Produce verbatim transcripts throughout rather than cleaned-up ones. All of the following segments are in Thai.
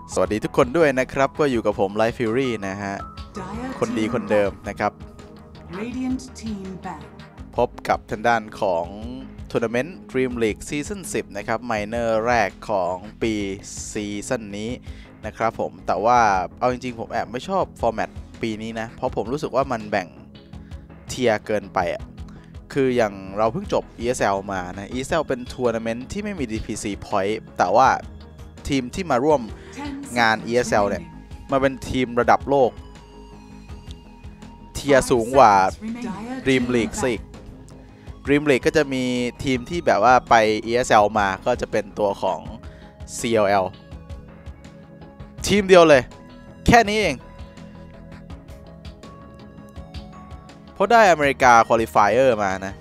สวัสดีทุกคนด้วยนะครับก็อยู่กับผม Life Fury นะฮะคนดีคนเดิมนะครับพบกับทางด้านของทัวร์นาเมนต์ Dream League Season สิบนะครับไมเนอร์แรกของปีซีซั่นนี้นะครับผมแต่ว่าเอาจริงๆผมแอบไม่ชอบฟอร์แมตปีนี้นะเพราะผมรู้สึกว่ามันแบ่งเทียร์เกินไปอ่ะคืออย่างเราเพิ่งจบ อี เอส แอล มานะ อี เอส แอล เป็นทัวร์นาเมนต์ที่ไม่มี ดี พี ซี Point แต่ว่าทีมที่มาร่วมงาน อี เอส แอล เนี่ยมาเป็นทีมระดับโลกเทียร์สูงกว่า Dream League ซิก Dream League ก็จะมีทีมที่แบบว่าไป อี เอส แอล มาก็จะเป็นตัวของ ซี แอล แอล ทีมเดียวเลยแค่นี้เองเพราะได้อเมริกาควอลิฟายเออร์มานะ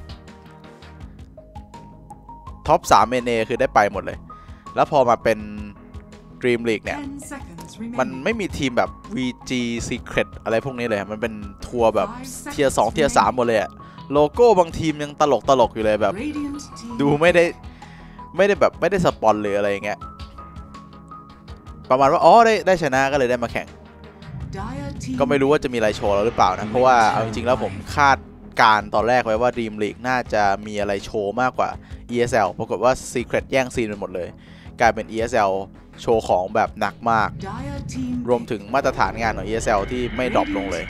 ท็อป สาม เอ็น เอ คือได้ไปหมดเลยแล้วพอมาเป็น Dream League เนี่ยมันไม่มีทีมแบบ วี จี Secret อะไรพวกนี้เลยมันเป็นทัวร์แบบเทียร์สองเทียร์สามหมดเลยอะโลโก้บางทีมยังตลกตลกอยู่เลยแบบดูไม่ได้ไม่ได้แบบไม่ได้สปอนเลยอะไรอย่างเงี้ยประมาณว่าอ๋อได้ได้ชนะก็เลยได้มาแข่งก็ไม่รู้ว่าจะมีอะไรโชว์แล้วหรือเปล่านะเพราะว่าเอาจริงๆแล้วผมคาดการตอนแรกไว้ว่า Dream League น่าจะมีอะไรโชว์มากกว่า อี เอส แอล ปรากฏว่า Secret แย่งซีนไปหมดเลยกลายเป็น อี เอส แอล โชว์ของแบบหนักมากรวมถึงมาตรฐานงานของ อี เอส แอล ที่ไม่ดรอปลงเลย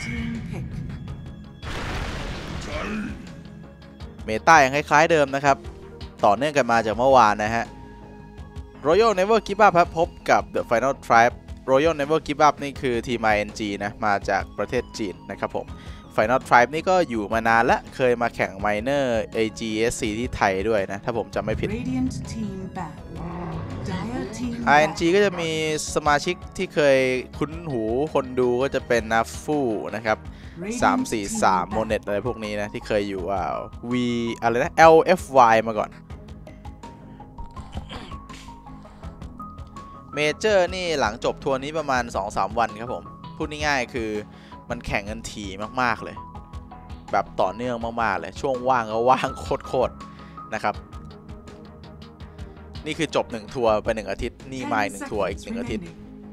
เมตายังคล้ายๆเดิมนะครับต่อเนื่องกันมาจากเมื่อวานนะฮะ Royal Never Give Up พบกับ The Final Tribe Royal Never Give Up นี่คือทีม ไอ เอ็น จี นะมาจากประเทศจีนนะครับผม Final Tribe นี่ก็อยู่มานานและเคยมาแข่ง Minor เอ จี เอส ซี ที่ไทยด้วยนะถ้าผมจำไม่ผิด ไอ เอ็น จี ก็จะมีสมาชิกที่เคยคุ้นหูคนดูก็จะเป็นนาฟูนะครับสาม สี่ สาม โมเน็ตอะไรพวกนี้นะที่เคยอยู่อ่า V อะไรนะ แอล เอฟ วาย มาก่อนเมเจอร์นี่หลังจบทัวร์นี้ประมาณ สองสาม วันครับผมพูดง่ายๆคือมันแข่งกันถี่มากๆเลยแบบต่อเนื่องมากๆเลยช่วงว่างก็ว่างโคตรๆนะครับนี่คือจบหนึ่งทัวร์ไปหนึ่งอาทิตย์นี่มาหนึ่งทัวร์อีกหนึ่งอาทิตย์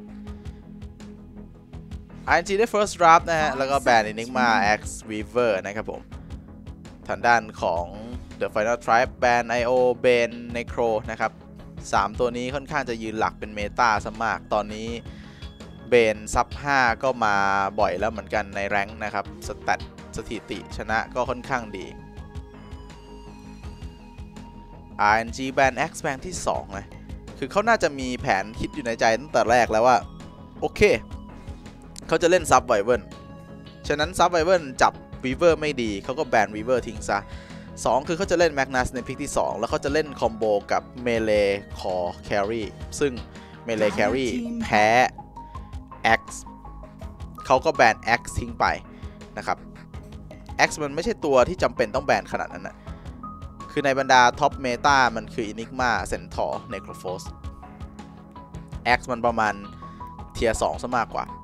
ไอ เอ็น จี ได้ first draft นะฮะแล้วก็แบน Enigma X Weaver นะครับผมทางด้านของ The Final Tribe แบน ไอ โอ Bane Necro นะครับสามตัวนี้ค่อนข้างจะยืนหลักเป็นเมตาซะมากตอนนี้เบนซับห้าก็มาบ่อยแล้วเหมือนกันในแรงค์นะครับสแตทสถิติชนะก็ค่อนข้างดี อาร์ เอ็น จี แบน X แบนที่สองนะคือเขาน่าจะมีแผนคิดอยู่ในใจตั้งแต่แรกแล้วว่าโอเคเขาจะเล่นซับไวเวิร์นฉะนั้นซับไวเวิร์นจับวีเวอร์ไม่ดีเขาก็แบนวีเวอร์ทิ้งซะสองคือเขาจะเล่นแมกนัสในพิกที่สองแล้วเขาจะเล่นคอมโบกับเมเลคอแครี่ซึ่งเมเลแครี่แพ้ X เขาก็แบน X ทิ้งไปนะครับ X มันไม่ใช่ตัวที่จำเป็นต้องแบนขนาดนั้นนะคือในบรรดาท็อปเมตามันคือ Enigma Centaur Necrophos X มันประมาณเทียร์สองซะมากกว่า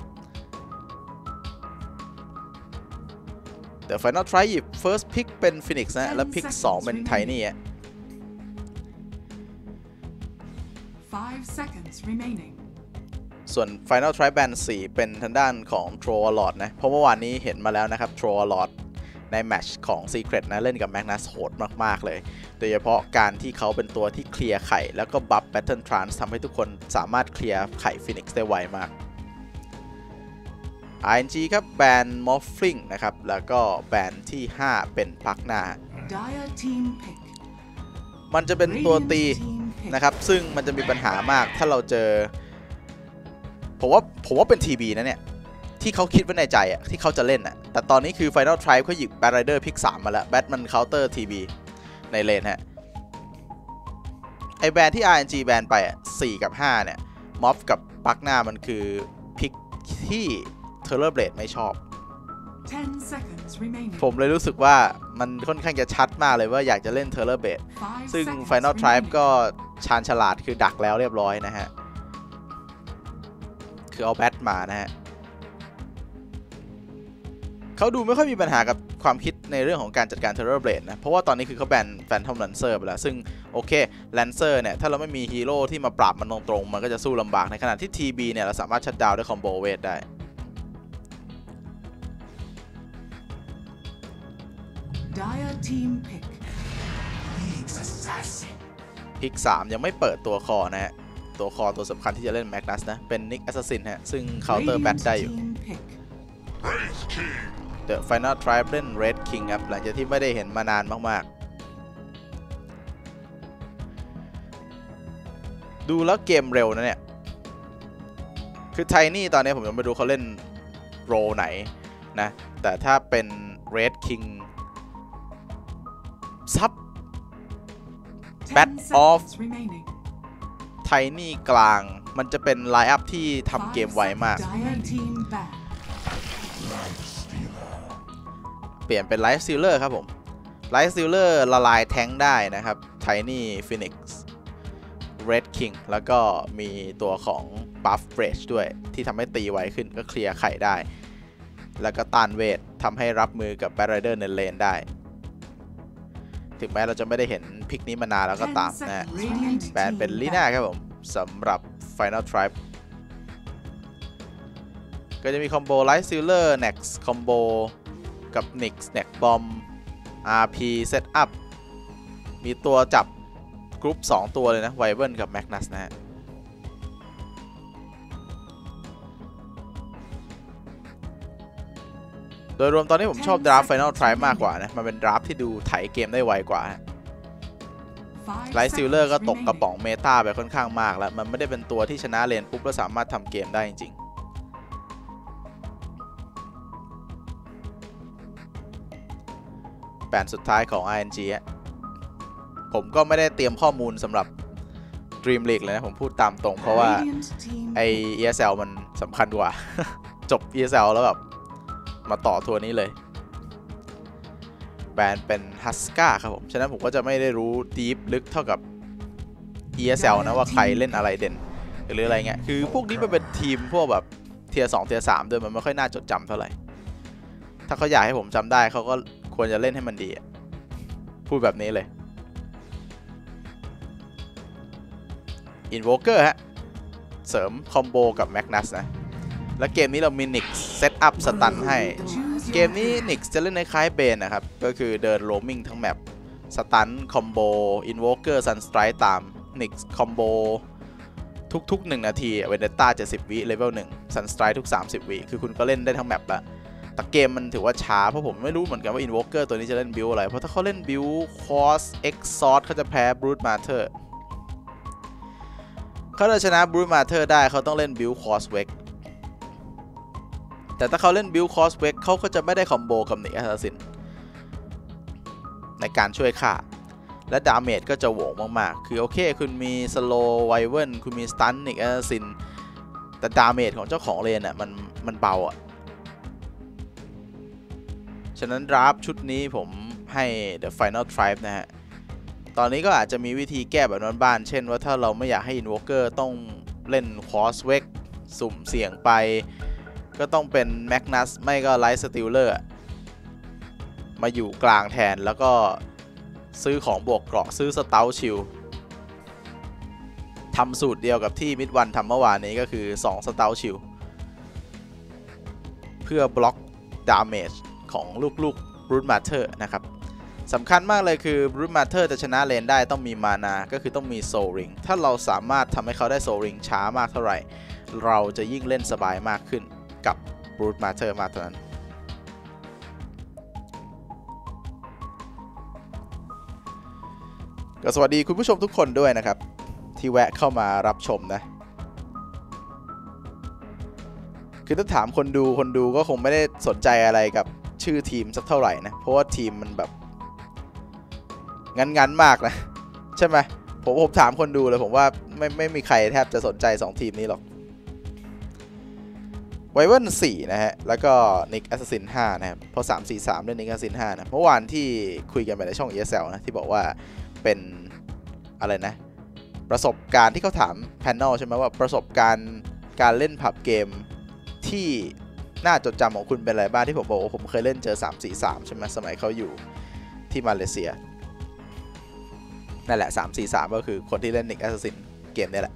แต่ Final Try หยิบ First Pick เป็น Phoenix นะแล้ว Pick สองเป็น Tiny อ่ะส่วน Final Try Band สี่เป็นทางด้านของ Trollord นะเพราะเมื่อวานนี้เห็นมาแล้วนะครับ Trollord ในแมตช์ของ Secret นะเล่นกับ Magnus โหดมากๆเลยโดยเฉพาะการที่เขาเป็นตัวที่เคลียร์ไข่แล้วก็บัฟ Battle Trance ทำให้ทุกคนสามารถเคลียร์ไข่ Phoenix ได้ไวมาก ไอ เอ็น จี ครับแบน Morphling นะครับแล้วก็แบนที่ห้าเป็นพักหน้ามันจะเป็นตัวตีนะครับซึ่งมันจะมีปัญหามากถ้าเราเจอผมว่าผมว่าเป็น ที บี นะเนี่ยที่เขาคิดไว้ในใจอะที่เขาจะเล่นอะแต่ตอนนี้คือ Final Tribe เขาหยิบ Bat Rider พิกสามมาแล้ว Bat มัน Counter ที บี ในเลนฮะไอแบนที่ อาร์ เอ็น จี แบนไปอะสี่กับห้าเนี่ยม็อบกับปักหน้ามันคือพิกที่ Terror Blade ไม่ชอบผมเลยรู้สึกว่ามันค่อนข้างจะชัดมากเลยว่าอยากจะเล่น Terror Blade ซึ่ง Final Tribe ก็ชาญฉลาดคือดักแล้วเรียบร้อยนะฮะคือเอาแบทมานะฮะเขาดูไม่ค่อยมีปัญหากับความคิดในเรื่องของการจัดการ Terror Blade นะเพราะว่าตอนนี้คือเขาแบน Phantom Lancer ไปแล้วซึ่งโอเค Lancer เนี่ยถ้าเราไม่มีฮีโร่ที่มาปราบมันตรงๆมันก็จะสู้ลำบากในขณะที่ ที บี เนี่ยเราสามารถชัดดาวน์ด้วยคอมโบเวทได้ Dire team pick พิกสามยังไม่เปิดตัวคอนะฮะตัวคอตัวสำคัญที่จะเล่นแมกนัสนะเป็น Nick Assassin ฮะซึ่งเคาน์เตอร์แบทได้อยู่ The Final Tribe เล่น Red King ครับหลังจากที่ไม่ได้เห็นมานานมากๆดูแล้วเกมเร็วนะเนี่ยคือไทนี่ตอนนี้ผมยังไม่รู้เขาเล่นโรไหนนะแต่ถ้าเป็น Red King ซับ Bat of ไทนี่กลางมันจะเป็นไลน์อัพที่ทำเกมไวมากเปลี่ยนเป็นไลฟ์ซีลเลอร์ครับผมไลฟ์ซีลเลอร์ละลายแท้งได้นะครับไทนี่ฟินิกซ์ Red King แล้วก็มีตัวของ Buff Fresh ด้วยที่ทำให้ตีไวขึ้นก็เคลียร์ไข่ได้แล้วก็ต้านเวททำให้รับมือกับ Bat Rider ในเลนได้ถึงแม้เราจะไม่ได้เห็นพิกนี้มานานแล้วก็ตามนะแบนเป็นลีน่าครับผมสำหรับ Final Tribe ก็จะมีคอมโบ Light Sealer Next คอมโบกับ Nix Next Bomb อาร์ พี Setup มีตัวจับกรุ๊ปสองตัวเลยนะ Wyvern กับ Magnus นะฮะโดยรวมตอนนี้ผมชอบดราฟ Final Tribe มากกว่านะมันเป็นดราฟที่ดูไถเกมได้ไวกว่าไลท์ซิลเลอร์ก็ตกกระป๋องเมตาไปค่อนข้างมากแล้วมันไม่ได้เป็นตัวที่ชนะเลนปุ๊บแล้วสามารถทำเกมได้จริงๆแผนสุดท้ายของ อาร์ เอ็น จี ผมก็ไม่ได้เตรียมข้อมูลสำหรับ Dream League เลยนะผมพูดตามตรงเพราะว่าไอ อี เอส แอล มันสำคัญกว่า จบ อี เอส แอล แล้วแบบมาต่อทัวร์นี้เลยแบรนด์เป็นฮัสก้าครับผมฉะนั้นผมก็จะไม่ได้รู้ดีฟลึกเท่ากับ อี เอส แอล นะว่าใครเล่นอะไรเด่นหรืออะไรเงี้ยคือพวกนี้มันเป็นทีมพวกแบบเทียร์สองเทียร์สามด้วยมันไม่ค่อยน่าจดจำเท่าไหร่ถ้าเขาอยากให้ผมจำได้เขาก็ควรจะเล่นให้มันดีพูดแบบนี้เลย Invoker ฮะเสริมคอมโบกับ Magnus นะและเกมนี้เรามี Nix เซตอัพสตันให้เกมนี้ Nix จะเล่นในคล้ายเบนนะครับก็คือเดินโรมมิ่งทั้งแมปสตันคอมโบ Invoker Sunstrike ตาม Nix คอมโบทุกๆหนึ่งนาทีเวนเดต้าเจ็ดสิบวิเลเวลหนึ่ง Sunstrike ทุกสามสิบวิคือคุณก็เล่นได้ทั้งแมปละแต่เกมมันถือว่าช้าเพราะผมไม่รู้เหมือนกันว่า Invoker ตัวนี้จะเล่นบิวอะไรเพราะถ้าเขาเล่นบิว Cross Exhaust เขาจะแพ้ Brute Matter เขาจะชนะ Brute Matter ได้เขาต้องเล่นบิว Cross Wakeแต่ถ้าเขาเล่นบิลคอสเวกเขาก็จะไม่ได้คอมโบกับนิกแอสซัสซินในการช่วยฆ่าและดาเมจก็จะโหวงมากๆคือโอเคคุณมีสโลว์ไวเวิร์นคุณมีสตันนิกแอสซัสซินแต่ดาเมจของเจ้าของเลนอ่ะมันมันเบาอ่ะฉะนั้นดราฟชุดนี้ผมให้ The Final Tribe นะฮะตอนนี้ก็อาจจะมีวิธีแก้แบบบ้านๆเช่นว่าถ้าเราไม่อยากให้ Invoker ต้องเล่นคอสเวกสุ่มเสี่ยงไปก็ต้องเป็น Magnus ไม่ก็ Light Stealer มาอยู่กลางแทนแล้วก็ซื้อของบวกเกราะซื้อ Stout Shield ทำสูตรเดียวกับที่มิดวันทำเมื่อวานนี้ก็คือสอง Stout Shield เพื่อบล็อก Damage ของลูกๆ Brute Matter นะครับสำคัญมากเลยคือ Brute Matter จะชนะเลนได้ต้องมีมานาก็คือต้องมี Soul Ring ถ้าเราสามารถทำให้เขาได้ Soul Ring ช้ามากเท่าไหร่เราจะยิ่งเล่นสบายมากขึ้นกับ Brute Matter มาเท่านั้นก็สวัสดีคุณผู้ชมทุกคนด้วยนะครับที่แวะเข้ามารับชมนะคือถ้าถามคนดูคนดูก็คงไม่ได้สนใจอะไรกับชื่อทีมสักเท่าไหร่นะเพราะว่าทีมมันแบบงั้นๆมากนะใช่ไหมผมผมถามคนดูเลยผมว่าไม่ไม่มีใครแทบจะสนใจสองทีมนี้หรอกไวเวิร์นสี่นะฮะแล้วก็นิกแอสซัสซินห้านะครับพอสาม สี่ สามเล่นนิกแอสซัสซินห้านะเมื่อวานที่คุยกันไปในช่อง อี เอส แอล นะที่บอกว่าเป็นอะไรนะประสบการณ์ที่เขาถามแพนเนลใช่ไหมว่าประสบการณ์การเล่นผับเกมที่น่าจดจำของคุณเป็นอะไรบ้างที่ผมบอกว่าผมเคยเล่นเจอสาม สี่ สามใช่ไหมสมัยเขาอยู่ที่มาเลเซียนั่นแหละสาม สี่ สามก็คือคนที่เล่น Nick Assassin เกมนี้แหละ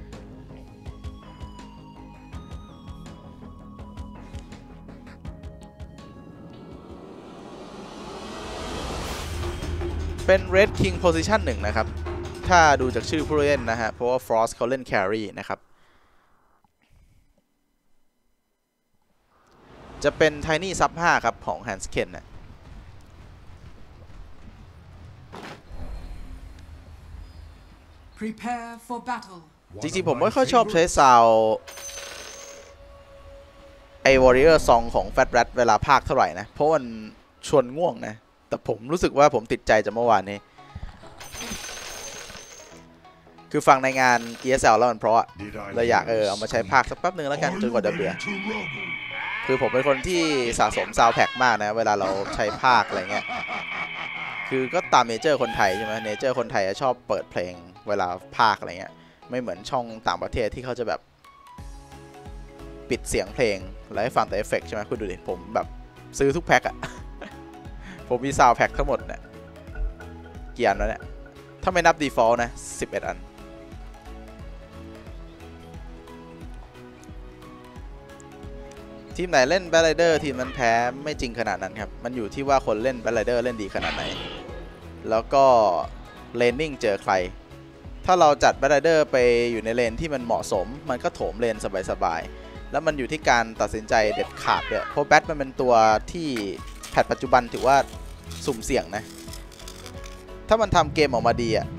เป็น Red King Position หนึ่งนะครับถ้าดูจากชื่อผู้เล่นนะฮะเพราะว่า Frost เขาเล่น Carry นะครับจะเป็น Tiny Sub ห้าครับของ Hansken นะ Prepare for battle จริงๆผมไม่ค่อยชอบใช้ซาวไอ Warrior Song ของ Fat Rat เวลาพากเท่าไหร่นะเพราะมันชวนง่วงนะแต่ผมรู้สึกว่าผมติดใจจากเมื่อวานนี้คือฟังในงาน อี เอส แอล แล้วมันเพราะเลยอยากเออเอามาใช้พากสักแป๊บนึงแล้วกันจนกว่าจะเบื่อคือผมเป็นคนที่สะสมซาวด์แพ็กมากนะเวลาเราใช้พากอะไรเงี้ยคือก็ตามเนเจอร์คนไทยใช่ไหมเนเจอร์คนไทยชอบเปิดเพลงเวลาพากอะไรเงี้ยไม่เหมือนช่องต่างประเทศที่เขาจะแบบปิดเสียงเพลงแล้วให้ฟังแต่เอฟเฟกต์ใช่ไหมคุณดูดิผมแบบซื้อทุกแพ็กอะ ผมมีซาวด์แพ็กทั้งหมดเนี่ยกี่อันแล้วเนี่ยถ้าไม่นับ default นะสิบเอ็ดอันทีมไหนเล่น Bad Rider ทีมนั้นแพ้ไม่จริงขนาดนั้นครับมันอยู่ที่ว่าคนเล่น Bad Rider เล่นดีขนาดไหนแล้วก็เลนนิ่งเจอใครถ้าเราจัด Bad Rider ไปอยู่ในเลนที่มันเหมาะสมมันก็โถมเลนสบายๆแล้วมันอยู่ที่การตัดสินใจเด็ดขาดด้วยเพราะแบทมันเป็นตัวที่แพทปัจจุบันถือว่าสุ่มเสี่ยงนะถ้ามันทำเกมออกมาดีอะ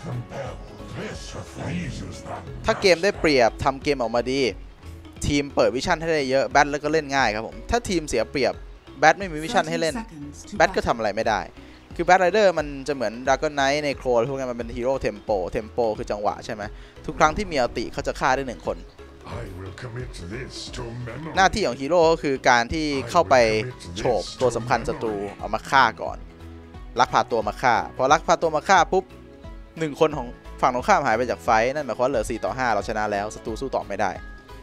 ถ้าเกมได้เปรียบทำเกมออกมาดีทีมเปิดวิชั่นให้ได้เยอะแบทแล้วก็เล่นง่ายครับผมถ้าทีมเสียเปรียบแบทไม่มีวิชั่นให้เล่นแบทก็ทำอะไรไม่ได้คือแบทไรเดอร์มันจะเหมือนดราก้อนไนท์ในโครพวกนี้มันเป็นฮีโร่เทมโปเทมโปคือจังหวะใช่ไหมทุกครั้งที่มีอัลติเขาจะฆ่าได้หนึ่งคนหน้าที่ของฮีโร่ก็คือการที่เข้าไปโฉบตัวสำคัญศัตรูเอามาฆ่าก่อนลักพาตัวมาฆ่าพอลักพาตัวมาฆ่าปุ๊บหนึ่งคนของฝั่งตรงข้ามหายไปจากไฟนั่นหมายความว่าเหลือสี่ต่อห้าเราชนะแล้วศัตรูสู้ต่อไม่ได้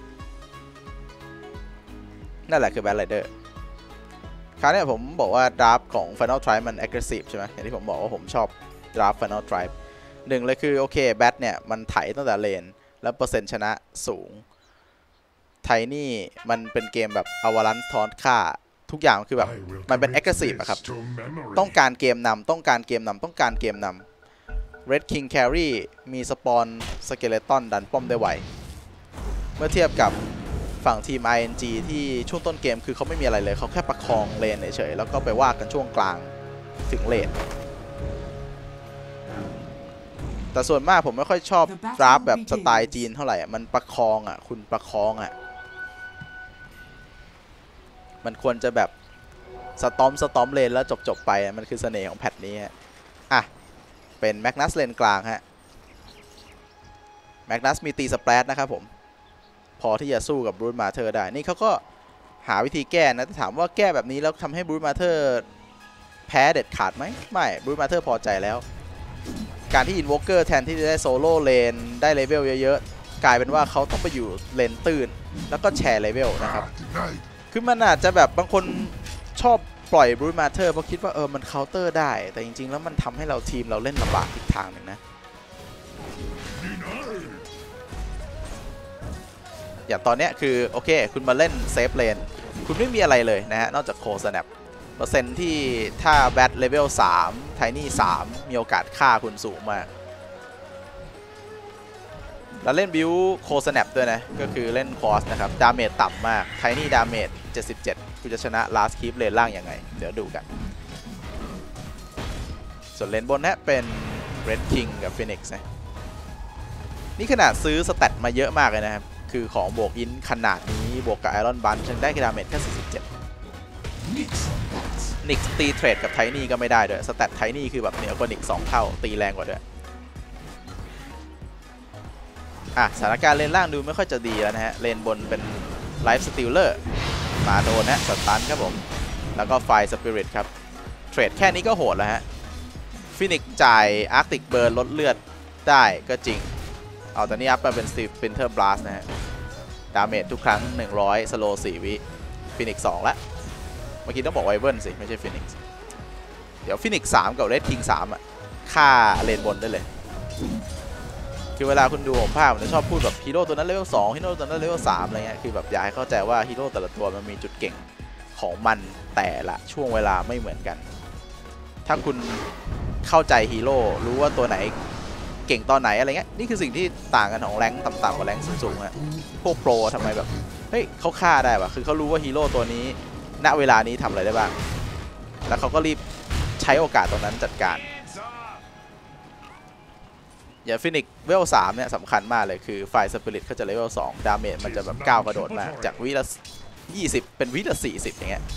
นั่นแหละคือ Bad Rider คราวนี้ผมบอกว่าดราฟของ Final Tribe มัน aggressive ใช่ไหมอย่างที่ผมบอกว่าผมชอบดราฟ Final Tribe หนึ่งเลยคือโอเคแบทเนี่ยมันไถตั้งแต่เลนแล้วเปอร์เซ็นต์ชนะสูงไทนี่มันเป็นเกมแบบอวาลันซ์ทอนค่าทุกอย่างคือแบบมันเป็น aggressive อะครับต้องการเกมนำต้องการเกมนำต้องการเกมนำ Red King Carry มีสปอนสเกเลตันดันป้อมได้ไวเมื่อเทียบกับฝั่งทีม ไอ เอ็น จี ที่ช่วงต้นเกมคือเขาไม่มีอะไรเลยเขาแค่ประคองเลนเฉยๆแล้วก็ไปว่ากันช่วงกลางถึงเลนแต่ส่วนมากผมไม่ค่อยชอบดราฟแบบสไตล์จีนเท่าไหร่มันประคองอ่ะคุณประคองอ่ะมันควรจะแบบสตอมสตอมเลนแล้วจบๆไปมันคือเสน่ห์ของแพทนี้อ่ะเป็นแมกนัสเลนกลางฮะแมกนัสมีตีสเปรดนะครับผมพอที่จะสู้กับบรูทมาเธอร์ได้นี่เขาก็หาวิธีแก้นะแต่ถามว่าแก้แบบนี้แล้วทำให้บรูทมาเธอร์แพ้เด็ดขาดไหมไม่บรูทมาเธอร์พอใจแล้วการที่อินโวเกอร์แทนที่จะได้โซโล่เลนได้เลเวลเยอะๆกลายเป็นว่าเขาต้องไปอยู่เลนตื่นแล้วก็แชร์เลเวลนะครับคือมันอาจจะแบบบางคนชอบปล่อยบรูทมาเธอร์เพราะคิดว่าเออมันเคาน์เตอร์ได้แต่จริงๆแล้วมันทำให้เราทีมเราเล่นลำบากอีกทางหนึ่งนะอย่างตอนนี้คือโอเคคุณมาเล่นเซฟเลนคุณไม่มีอะไรเลยนะฮะนอกจากโคสแนปเปอร์เซ็นต์ที่ถ้าแบทเลเวลสามไทนี่สามมีโอกาสฆ่าคุณสูงมากแล้วเล่นบิวโคสแนปด้วยนะก็คือเล่นคอสนะครับดาเมจต่ำมากไทนี่ดาเมจเจ็ดสิบเจ็ดคุณจะชนะลาสคีปเลนล่างยังไงเดี๋ยวดูกันส่วนเลนบนนะเป็น Red King กับ Phoenix นะนี่ขนาดซื้อสแตทมาเยอะมากเลยนะครับคือของบวกอินขนาดนี้บวกกับไอรอนบันฉันได้ดาเมจแค่สี่สิบเจ็ดนิกตีเทรดกับไทนี่ก็ไม่ได้ด้วยสแตทไทนี่คือแบบเหนือกว่านิกสองเท่าตีแรงกว่าด้วยอ่ะสถานการณ์เลนล่างดูไม่ค่อยจะดีแล้วนะฮะเลนบนเป็นไลฟ์สติลเลอร์มาโดนนะสตันครับผมแล้วก็ไฟสปิริตครับเทรดแค่นี้ก็โหดแล้วฮะฟินิกจ่ายอาร์ติกเบิร์นลดเลือดได้ก็จริงเอาตอนนี้อัพมาเป็นสปินเทอร์บลัสนะฮะดาเมจทุกครั้งหนึ่งร้อยสโลว์สี่วิฟินิกซ์สองละเมื่อกี้ต้องบอกไวเบิร์นสิไม่ใช่ฟินิกซ์เดี๋ยวฟินิกซ์สามกับเรดคิงสามอ่ะฆ่าเลนบนได้เลยคือเวลาคุณดูผมภาพผมจะชอบพูดแบบฮีโร่ตัวนั้นเลเวลสองฮีโร่ตัวนั้นเลเวลสามอะไรเงี้ยคือแบบอยากให้เข้าใจว่าฮีโร่แต่ละตัวมันมีจุดเก่งของมันแต่ละช่วงเวลาไม่เหมือนกันถ้าคุณเข้าใจฮีโร่รู้ว่าตัวไหนเก่งตอนไหนอะไรเงี้ยนี่คือสิ่งที่ต่างกันของแรงต่ำๆกับแรงสูงๆอะพวกโปรทำไมแบบเฮ้ยเขาฆ่าได้ปะคือเขารู้ว่าฮีโร่ตัวนี้ณเวลานี้ทำอะไรได้บ้างแล้วเขาก็รีบใช้โอกาสตรงนั้นจัดการอย่างฟินิกเวลสามเนี่ยสำคัญมากเลยคือไฟสปิริตเขาจะเลเวลสองดาเมจมันจะแบบก้าวกระโดดมากจากวิละยี่สิบเป็นวิละสี่สิบอย่างเงี้ย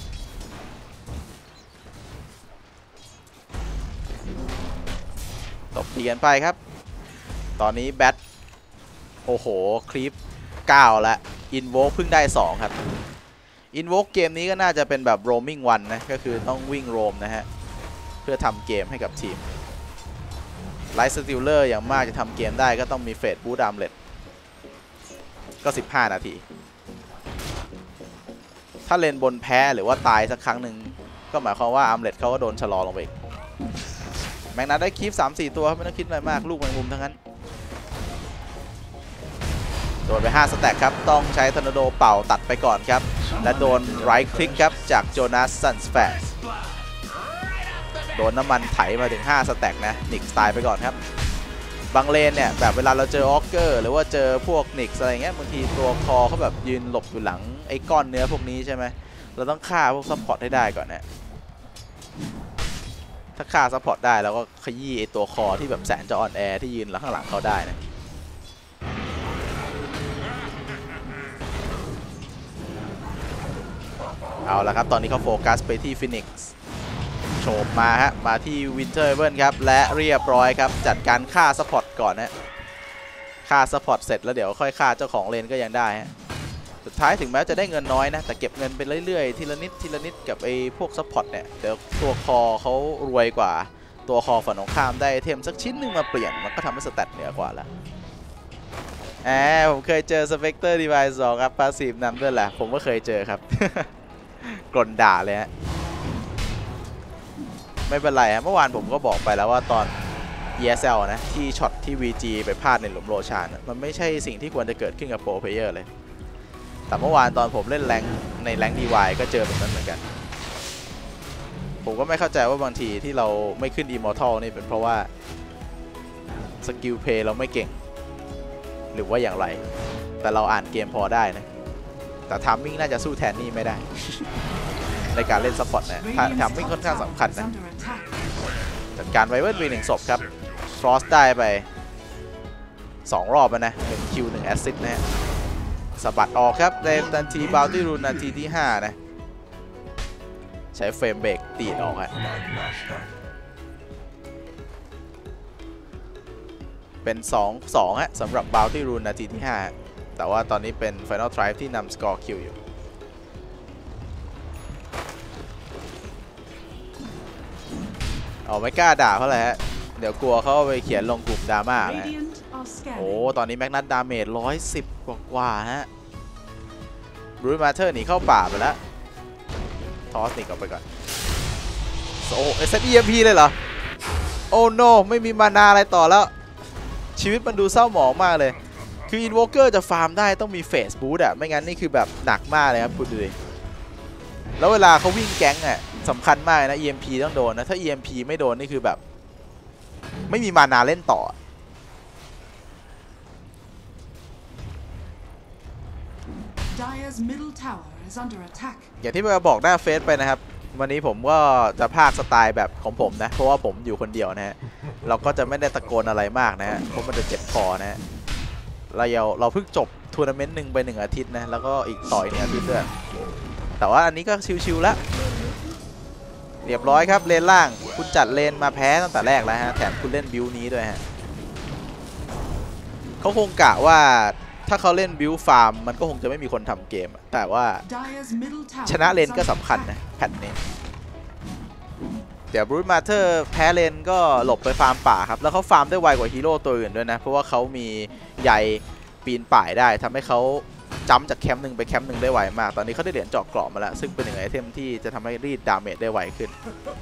ตบตีกันไปครับตอนนี้แบทโอ้โหคลิปเก้าแล้วอินโวกเพิ่งได้สองครับอินโวกเกมนี้ก็น่าจะเป็นแบบโรมมิ่งวันนะก็คือต้องวิ่งโรมนะฮะเพื่อทำเกมให้กับทีมไลท์สติลเลอร์อย่างมากจะทำเกมได้ก็ต้องมีเฟสบูดามเลตก็สิบห้านาทีถ้าเลนบนแพ้หรือว่าตายสักครั้งหนึ่งก็หมายความว่าอาร์มเลตเขาก็โดนชะลอลงไปอีกแมกนัทได้คลิป สามสี่ ตัวไม่ต้องคิดอะไรมากลูกแมงมุมทั้งนั้นโดนไปห้าสแต็กครับต้องใช้ทอร์นาโดเป่าตัดไปก่อนครับและโดนไรท์คลิกครับจากโจนาสซันสแฟร์โดนน้ำมันไถมาถึงห้าสแต็กนะนิกตายไปก่อนครับบางเลนเนี่ยแบบเวลาเราเจอออกเกอร์หรือว่าเจอพวกนิกอะไรเงี้ยบางทีตัวคอเขาแบบยืนหลบอยู่หลังไอ้ก้อนเนื้อพวกนี้ใช่ไหมเราต้องฆ่าพวกซัพพอร์ตให้ได้ก่อนนะถ้าฆ่าซัพพอร์ตได้แล้วก็ขยี้ไอ้ตัวคอที่แบบแสนจะอ่อนแอที่ยืนข้างหลังเขาได้นะเอาละครับตอนนี้เขาโฟกัสไปที่ฟินิกซ์โฉบมาฮะมาที่วินเทอร์เบิร์นครับและเรียบร้อยครับจัดการฆ่าซัพพอร์ตก่อนนะฆ่าซัพพอร์ตเสร็จแล้วเดี๋ยวค่อยฆ่าเจ้าของเลนก็ยังได้ฮะสุดท้ายถึงแม้จะได้เงินน้อยนะแต่เก็บเงินไปเรื่อยๆทีละนิดทีละนิดกับไอ้พวกซัพพอร์ตเนี่ยเดี๋ยวตัวคอเขารวยกว่าตัวคอฝั่งตรงข้ามได้เทมสักชิ้นหนึ่งมาเปลี่ยนมันก็ทำให้สแตทเหนือกว่าแล้วแหมผมเคยเจอสเปกเตอร์ดีไวซ์สองครับพาสซีฟนำด้วยแหละผมก็เคยเจอครับ กลนด่าเลยฮะไม่เป็นไรฮะเมื่อวานผมก็บอกไปแล้วว่าตอน อี เอส แอล นะที่ช็อตที่ วี จี ไปพลาดในหลุมโรชานมันไม่ใช่สิ่งที่ควรจะเกิดขึ้นกับโปรเพลเยอร์เลยแต่เมื่อวานตอนผมเล่นแรงในแรง ดี วาย ก็เจอแบบนั้นเหมือนกันผมก็ไม่เข้าใจว่าบางทีที่เราไม่ขึ้น Immortal นี่เป็นเพราะว่าสกิลเพย์เราไม่เก่งหรือว่าอย่างไรแต่เราอ่านเกมพอได้นะแต่ทามมิ่งน่าจะสู้แทนนี่ไม่ได้ ในการเล่นซัพพอร์ตนะทามมิ่งค่อนข้างสำคัญนะจัดการไวเบิร์นวีหนึ่งศพครับฟรอสได้ไปสองรอบนะหนึ่งคิวหนึ่งแอสซิสต์นะฮะสะบัดออกครับในนาทีบาวตี้รูนนาทีที่ห้านะใช้เฟรมเบรกตีดออกฮะเป็นสอง สองฮะสำหรับบาวตี้รูนนาทีที่ห้าแต่ว่าตอนนี้เป็น Final Drive ที่นำสกอร์คิวอยู่เอาไม่กล้าด่าเขาเลยฮะเดี๋ยวกลัวเขาไปเขียนลงกลุ่มดราม่านะโอ้ตอนนี้แม็กนัทดาเมจร้อยสิบกว่าฮะบรูซมาเธอร์หนีเข้าป่าไปแล้วทอสหนีกลับไปก่อนโอ้เอสเอ็มพีเลยเหรอโอ้โนไม่มีมานาอะไรต่อแล้วชีวิตมันดูเศร้าหมองมากเลยคืออินโวเกอร์จะฟาร์มได้ต้องมีเฟสบูทอะไม่งั้นนี่คือแบบหนักมากเลยครับคุณดูดิแล้วเวลาเขาวิ่งแก๊งอะสำคัญมากนะ อี เอ็ม พี ต้องโดนนะถ้า อี เอ็ม พี ไม่โดนนี่คือแบบไม่มีมานาเล่นต่ออย่างที่เราบอกหน้าเฟซไปนะครับวันนี้ผมก็จะพากสไตล์แบบของผมนะเพราะว่าผมอยู่คนเดียวนะฮะเราก็จะไม่ได้ตะโกนอะไรมากนะฮะเพราะมันจะเจ็บคอนะฮะเราเราเพิ่งจบทัวร์นาเมนต์หนึ่งไปหนึ่งอาทิตย์นะแล้วก็อีกต่อยหนึ่งอาทิตย์ด้วยแต่ว่าอันนี้ก็ชิวๆแล้วเรียบร้อยครับเลนล่างคุณจัดเลนมาแพ้ตั้งแต่แรกแล้วฮะแถมคุณเล่นบิวนี้ด้วยฮะเขาคงกะว่าถ้าเขาเล่นบิวฟาร์มมันก็คงจะไม่มีคนทำเกมแต่ว่าชนะเลนก็สำคัญนะแพทนี้เดี๋ยวบรูซมาเธอร์แพ้เลนก็หลบไปฟาร์มป่าครับแล้วเขาฟาร์มได้ไวกว่าฮีโร่ตัวอื่นด้วยนะเพราะว่าเขามีใยปีนป่ายได้ทำให้เขาจำจากแคมป์หนึ่งไปแคมป์หนึ่งได้ไวมากตอนนี้เขาได้เหรียญเจาะเกราะมาแล้วซึ่งเป็นหนึ่งไอเทมที่จะทำให้รีดดาเมจได้ไวขึ้น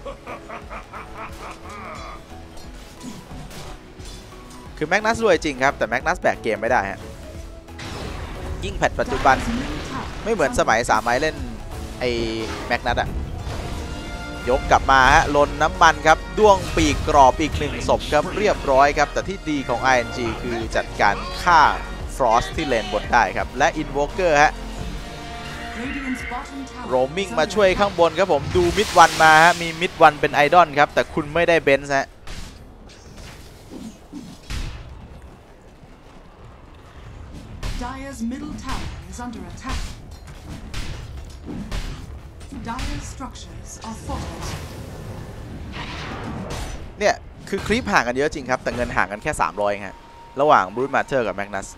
คือแมกนัสรวยจริงครับแต่แมกนัสแบกเกมไม่ได้ฮะยิ่งแพทปัจจุบันไม่เหมือนสมัยสามไม้เล่นไอ้แมกนัสอะยกกลับมาฮะลนน้ำมันครับด้วงปีกกรอบอีกหนึ่งศพครับเรียบร้อยครับแต่ที่ดีของ ไอ เอ็น จี คือจัดการฆ่าฟรอสที่เลนบนได้ครับและ Invoker ฮะโรมมิ่งมาช่วยข้างบนครับผมดูมิดวันมาฮะมีมิดวันเป็นไอดอลครับแต่คุณไม่ได้เบนซ์ฮะ Dire's middle tower is under attack. Dire's structures are fortified. เนี่ยคือคลิปห่างกันเยอะจริงครับแต่เงินห่างกันแค่สามร้อยฮะระหว่าง Brood Matter กับ Magnus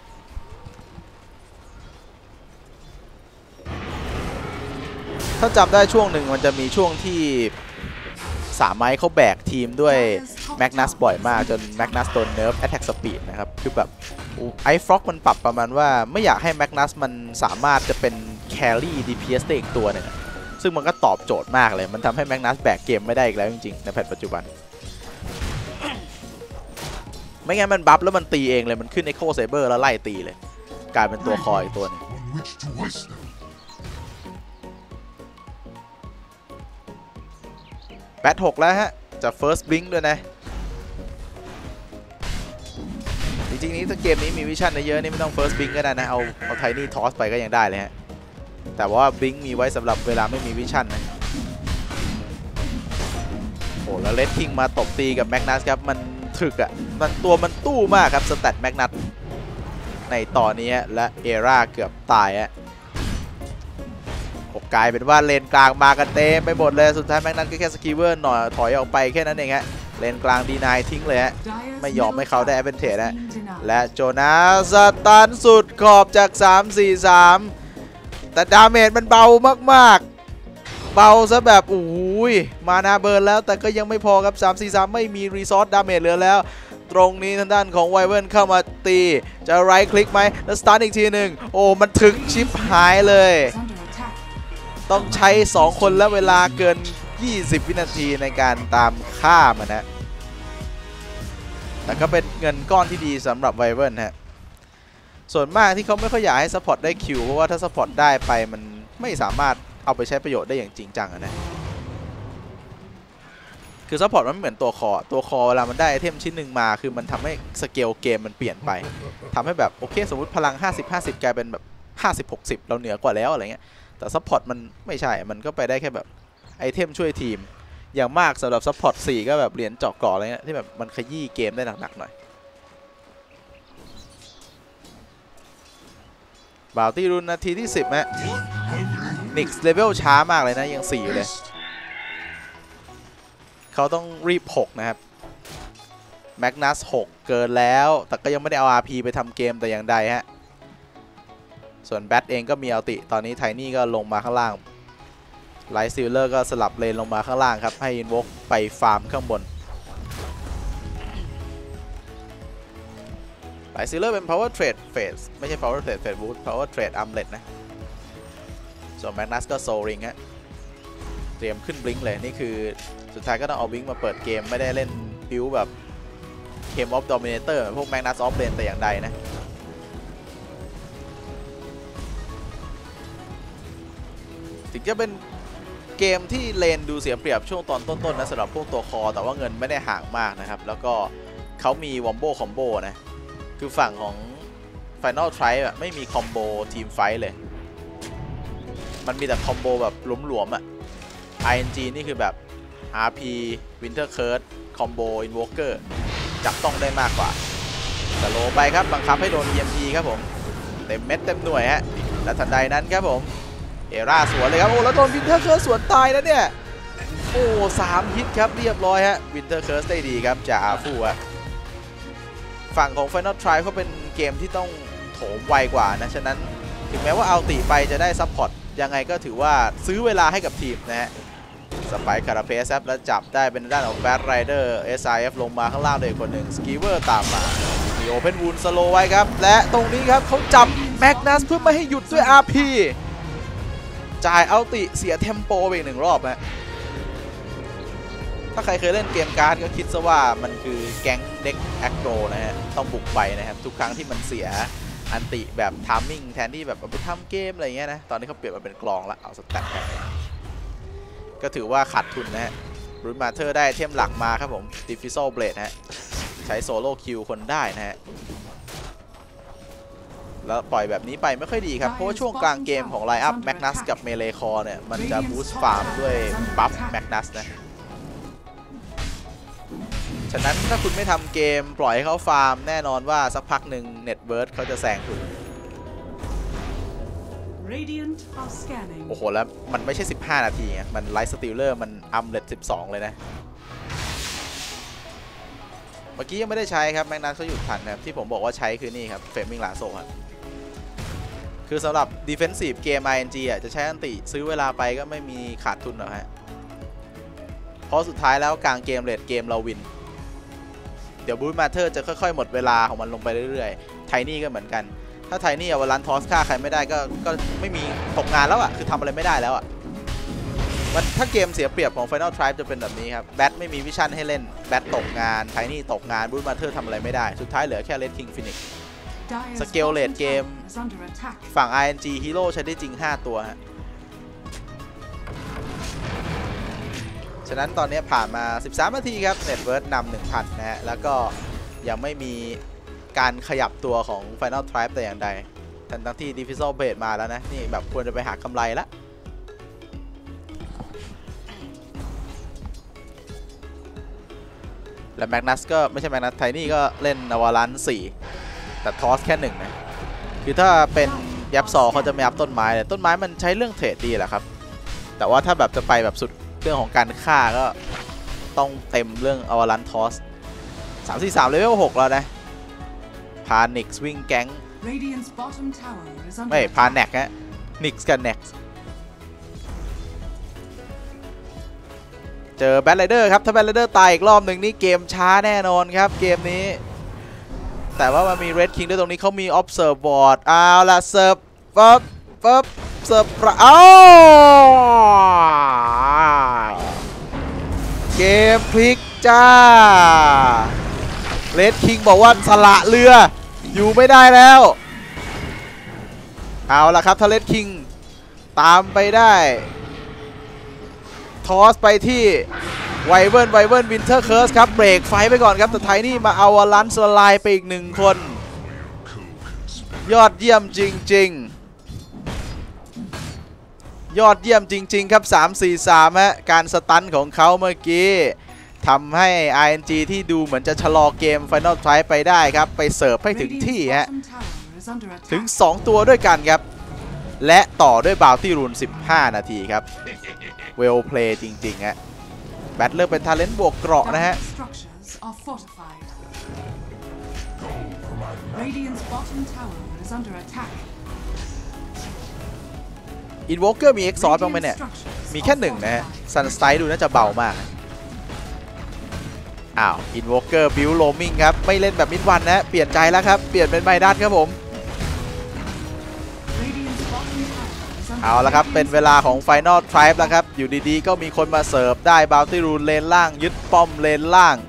ถ้าจำได้ช่วงหนึ่งมันจะมีช่วงที่สามไม้เขาแบกทีมด้วย Magnus บ่อยมากจน Magnus โดนเนิร์ฟ Attack Speed นะครับคือแบบไอ้ฟล็อกมันปรับประมาณว่าไม่อยากให้ Magnus มันสามารถจะเป็น Carry ดี พี เอส ได้อีกตัวหนึ่งซึ่งมันก็ตอบโจทย์มากเลยมันทำให้ Magnus แบกเกมไม่ได้อีกแล้วจริงๆในแพทปัจจุบันไม่งั้นมันบัฟแล้วมันตีเองเลยมันขึ้น Echo Saber แล้วไล่ตีเลยกลายเป็นตัวคอยอีกตัวนึงแบทหกแล้วฮะจะ First Blink ด้วยนะจริงๆนี้ถ้าเกมนี้มีวิชั่นเยอะนี่ไม่ต้อง First Blink ก็ได้นะเอาเอา Tiny Toss ไปก็ยังได้เลยฮะแต่ว่า Blink มีไว้สำหรับเวลาไม่มีวิชั่นนะโอ้แล้วเลดคิงมาตบตีกับ Magnus ครับมันถึกอ่ะมันตัวมันตู้มากครับสแตท Magnus ในตอนนี้และเอราเกือบตายฮะกลายเป็นว่าเลนกลางมากันเต็มไปหมดเลยสุดท้ายแม็กนัทก็แค่สกีเวอร์หน่อยถอยออกไปแค่นั้นเองฮะเลนกลางดีนายทิ้งเลยฮะไม่ยอมให้เขาได้แอดเวนเทจนะและโจนาสตันสุดขอบจาก สาม สี่ สาม แต่ดาเมจมันเบามากๆเบาซะแบบโอ้ยมานาเบิร์นแล้วแต่ก็ยังไม่พอครับ สาม สี่ สาม ไม่มีรีซอสดาเมจเหลือแล้วตรงนี้ทางด้านของไวเวิร์นเข้ามาตีจะไรคลิกไหมแล้วสตาร์ทอีกทีหนึ่งโอ้มันถึงชิปหายเลยต้องใช้สองคนและเวลาเกินยี่สิบวินาทีในการตามฆ่ามันนะแต่ก็เป็นเงินก้อนที่ดีสำหรับไวเวิร์นฮะส่วนมากที่เขาไม่ค่อยอยากให้ซัพพอร์ตได้คิวเพราะว่าถ้าซัพพอร์ตได้ไปมันไม่สามารถเอาไปใช้ประโยชน์ได้อย่างจริงจังนะคือซัพพอร์ตมันไม่เหมือนตัวคอตัวคอเวลามันได้ไอเทมชิ้นหนึ่งมาคือมันทำให้สเกลเกมมันเปลี่ยนไปทำให้แบบโอเคสมมติพลัง ห้าสิบ ห้าสิบ กลายเป็นแบบห้าสิบ หกสิบเราเหนือกว่าแล้วอะไรเงี้ยแต่ซัพพอร์ตมันไม่ใช่มันก็ไปได้แค่แบบไอเทมช่วยทีมอย่างมากสำหรับซัพพอร์ตสี่ก็แบบเหรียญเจาะเกราะอะไรเงี้ยที่แบบมันขยี้เกมได้หนักๆหน่อยบาวตี้รุนนาทีที่สิบฮะนิกส์เลเวลช้ามากเลยนะยังสี่อยู่เลยเขาต้องรีบหกนะครับแมกนัสหกเกินแล้วแต่ก็ยังไม่ได้เอา อาร์ พี ไปทำเกมแต่อย่างใดฮะส่วนแบทเองก็มีอัลติตอนนี้ไทนี่ก็ลงมาข้างล่างไลท์ซิลเลอร์ก็สลับเลนลงมาข้างล่างครับให้อินวอล์กไปฟาร์มข้างบนไลท์ซิลเลอร์เป็น power trade phase ไม่ใช่ power trade phase boost power trade armlet นะส่วนแมกนัสก็โซริงฮะเตรียมขึ้นบลิงเลยนี่คือสุดท้ายก็ต้องเอาบลิงมาเปิดเกมไม่ได้เล่นบิวแบบเกมออฟดอมิเนเตอร์พวกแมกนัสออฟเลนแต่อย่างใดนะถึงจะเป็นเกมที่เลนดูเสียเปรียบช่วงตอนต้นๆนะสำหรับพวกตัวคอแต่ว่าเงินไม่ได้ห่างมากนะครับแล้วก็เขามีวอมโบคอมโบนะคือฝั่งของ Final Tribe อะไม่มีคอมโบทีมไฟท์เลยมันมีแต่คอมโบแบบหลวมๆอะ ไอ เอ็น จี นี่คือแบบ อาร์ พี Winter Curse คอมโบ Invoker จับต้องได้มากกว่าสโลไปครับบังคับให้โดน อี เอ็ม พี ครับผมเต็มเม็ดเต็มหน่วยฮะและทันใดนั้นครับผมเอราสวนเลยครับโอ้แล้วโดน Winter Curse สวนตายแล้วเนี่ยโอ้สามฮิตครับเรียบร้อยฮะ Winter Curse ได้ดีครับจากอาฟูอะฝั่งของ Final Tribe เขาเป็นเกมที่ต้องโถมไวกว่านะฉะนั้นถึงแม้ว่าเอาติไปจะได้ซัพพอร์ตยังไงก็ถือว่าซื้อเวลาให้กับทีมนะฮะสไปค์คาราเพสครับแล้วจับได้เป็นด้านของแบทไรเดอร์ เอส ไอ เอฟ ลงมาข้างล่างเลยคนหนึ่งสกีเวอร์ตามมามีโอเพนวูนสโลไว้ครับและตรงนี้ครับเขาจับแมกนัสเพื่อไม่ให้หยุดด้วย อาร์ พี จ่ายอัลติเสียเทมโปไปอีกหนึ่งรอบฮะถ้าใครเคยเล่นเกมการ์ดก็คิดซะว่ามันคือแก๊งเด็กแอคโกรนะฮะต้องบุกไปนะครับทุกครั้งที่มันเสียอันติแบบทามมิ่งแทนที่แบบเอาไปทำเกมอะไรเงี้ยนะตอนนี้เขาเปลี่ยนมาเป็นกลองแล้วเอาสแตทกันก็ถือว่าขาดทุนนะฮะรูทมาเธอร์ได้เทมหลักมาครับผมดิฟิโซเบลดฮะใช้โซโล่คิวคนได้นะฮะแล้วปล่อยแบบนี้ไปไม่ค่อยดีครับเพราะว่าช่วงกลางเกมของไลน์อัพแมกนัสกับเมเลคอร์เนี่ยมันจะบูสต์ฟาร์มด้วยบัฟแมกนัสนะฉะนั้นถ้าคุณไม่ทำเกมปล่อยให้เขาฟาร์มแน่นอนว่าสักพักหนึ่งเน็ตเบิร์ดเขาจะแซงคุณโอ้โหแล้วมันไม่ใช่สิบห้านาทีไงมันไลท์สติลเลอร์มันอัมเลตสิบสองเลยนะเมื่อกี้ยังไม่ได้ใช้ครับแมกนัสเขาหยุดทันนะครับที่ผมบอกว่าใช้คือนี่ครับเฟรมมิ่งลาโซ่ครับคือสำหรับ Defensive เกม อาร์ เอ็น จี อ่ะจะใช้อันติซื้อเวลาไปก็ไม่มีขาดทุนหรอกฮะเพราะสุดท้ายแล้วกลางเกมเลดเกมเราวินเดี๋ยวบูธมาเธอร์จะค่อยๆหมดเวลาของมันลงไปเรื่อยๆไทนี่ก็เหมือนกันถ้าไทนี่เอาวาลันทอสฆ่าใครไม่ได้ก็ก็ไม่มีตกงานแล้วอ่ะคือทำอะไรไม่ได้แล้วอ่ะมันถ้าเกมเสียเปรียบของ Final Tribe จะเป็นแบบนี้ครับแบทไม่มีวิชั่นให้เล่นแบทตกงานไทนี่ตกงานบูธมาเธอร์ทำอะไรไม่ได้สุดท้ายเหลือแค่เลดคิงฟินิกสเกลเลดเกมฝั่ง อาร์ เอ็น จี ฮีโร่ใช้ได้จริงห้าตัวฮะฉะนั้นตอนนี้ผ่านมาสิบสามนาทีครับเน็ตเวิร์ดนำ หนึ่งพัน นะฮะแล้วก็ยังไม่มีการขยับตัวของ Final Tribe แต่อย่างใดทั้งที่ Diffusal Blade มาแล้วนะนี่แบบควรจะไปหากำไรละและแมกนัสก็ไม่ใช่แมกนัสไทนี่ก็เล่นนวารันสี่แต่ทอสแค่หนึ่งนะคือถ้าเป็นยับซอเขาจะไม่ยับต้นไม้เลยต้นไม้มันใช้เรื่องเทรดดีแหละครับแต่ว่าถ้าแบบจะไปแบบสุดเรื่องของการฆ่าก็ต้องเต็มเรื่องอวารันทอสสามสี่สามเลเวลหกแล้วนะพานิกส์วิ่งแก๊งไม่พาแน็กฮะนิกส์กับแน็กเจอแบทไรเดอร์ครับถ้าแบทไรเดอร์ตายอีกรอบหนึ่งนี่เกมช้าแน่นอนครับเกมนี้แต่ว่ามันมีเรดคิงด้วยตรงนี้เขามี observe board เอาล่ะเสิร์ฟปั๊บปั๊บเสิร์ฟประอ้าเกมพลิกจ้าเรดคิงบอกว่าสละเรืออยู่ไม่ได้แล้วเอาล่ะครับถ้าเรดคิงตามไปได้ทอสไปที่ไวเวิร์นไวเวิร์นวินเทอร์เคิร์สครับเบรกไฟไปก่อนครับแต่ไทนี่มาเอาลันสไลด์ไปอีกหนึ่งคนยอดเยี่ยมจริงๆยอดเยี่ยมจริงๆครับสาม สี่ สามฮะการสตันของเขาเมื่อกี้ทำให้ อาร์ เอ็น จี ที่ดูเหมือนจะชะลอเกม Final Tribe ไปได้ครับไปเสิร์ฟให้ถึงที่ฮะถึงสองตัวด้วยกันครับและต่อด้วยบาวตี้รูนสิบห้านาทีครับเวลเพลย์จริงๆฮะแบทเลิกเป็นทาเลนต์บวกเกราะนะฮะอินโวเกอร์มีเอ็กซ์ซอร์บ้างไหมเนี่ยมีแค่หนึ่งนะฮะซันสไตล์ดูน่าจะเบามากอ้าวอินโวเกอร์บิวโลมิงครับไม่เล่นแบบมิดวันนะเปลี่ยนใจแล้วครับเปลี่ยนเป็นไมดัสครับผมเอาละครับเป็นเวลาของ Final Tribe แล้วครับอยู่ดีๆก็มีคนมาเสิร์ฟได้บาวตี้รูนเลนล่างยึดป้อมเลนล่าง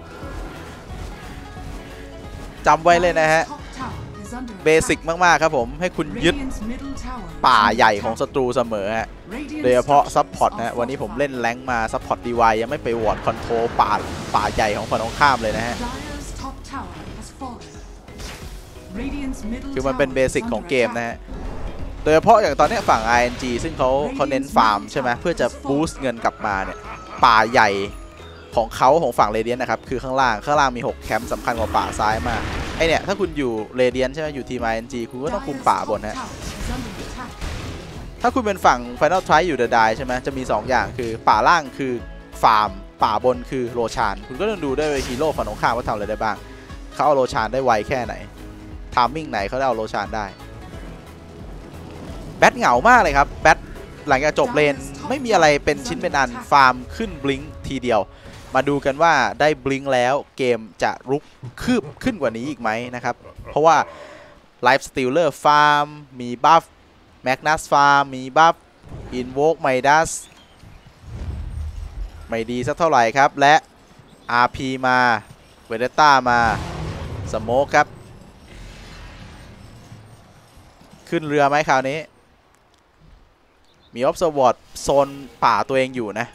จำไว้เลยนะฮะเบสิกมากๆครับผมให้คุณยึดป่าใหญ่ของศัตรูเสมอฮะโดยเฉพาะซัพพอร์ตนะวันนี้ผมเล่นแรงมาซัพพอร์ตดีวายยังไม่ไปวอร์ดคอนโทรลป่าป่าใหญ่ของฝั่งตรงข้ามเลยนะฮะคือมันเป็นเบสิกของเกมนะฮะโดยเฉพาะอย่างตอนนี้ฝั่ง อาร์ เอ็น จี ซึ่งเขาเขาเน้นฟาร์มใช่ไหมเพื่อจะบูสต์เงินกลับมาเนี่ยป่าใหญ่ของเขาของฝั่งเรเดียนนะครับคือข้างล่างข้างล่างมีหกแคมป์สำคัญกว่าป่าซ้ายมากไอเนี่ยถ้าคุณอยู่เรเดียนใช่ไหมอยู่ทีม อาร์ เอ็น จี คุณก็ต้องคุมป่าบนฮะถ้าคุณเป็นฝั่ง Final Tribe อยู่เดอะไดใช่ไหมจะมีสองอย่างคือป่าล่างคือฟาร์มป่าบนคือโรชานคุณก็ต้องดูด้วยฮีโร่ฝั่งตรงข้ามว่าทำอะไรได้บ้างเขาเอาโรชานได้ไวแค่ไหนทามมิ่งไหนเขาได้เอาโรชานได้แบทเหงามากเลยครับแบทหลังจากจบเลนไม่มีอะไรเป็นชิ้นเป็นอันฟาร์มขึ้นบลิงค์ทีเดียวมาดูกันว่าได้บลิงค์แล้วเกมจะรุกคืบขึ้นกว่านี้อีกไหมนะครับเพราะว่า Life Stealer Farm มีบัฟ Magnus Farm มีบัฟ Invoke Midas ไม่ดีสักเท่าไหร่ครับ และ อาร์ พี มา Vendetta มา Smoke ครับขึ้นเรือไหมคราวนี้มี Observer โซนป่าตัวเองอยู่นะ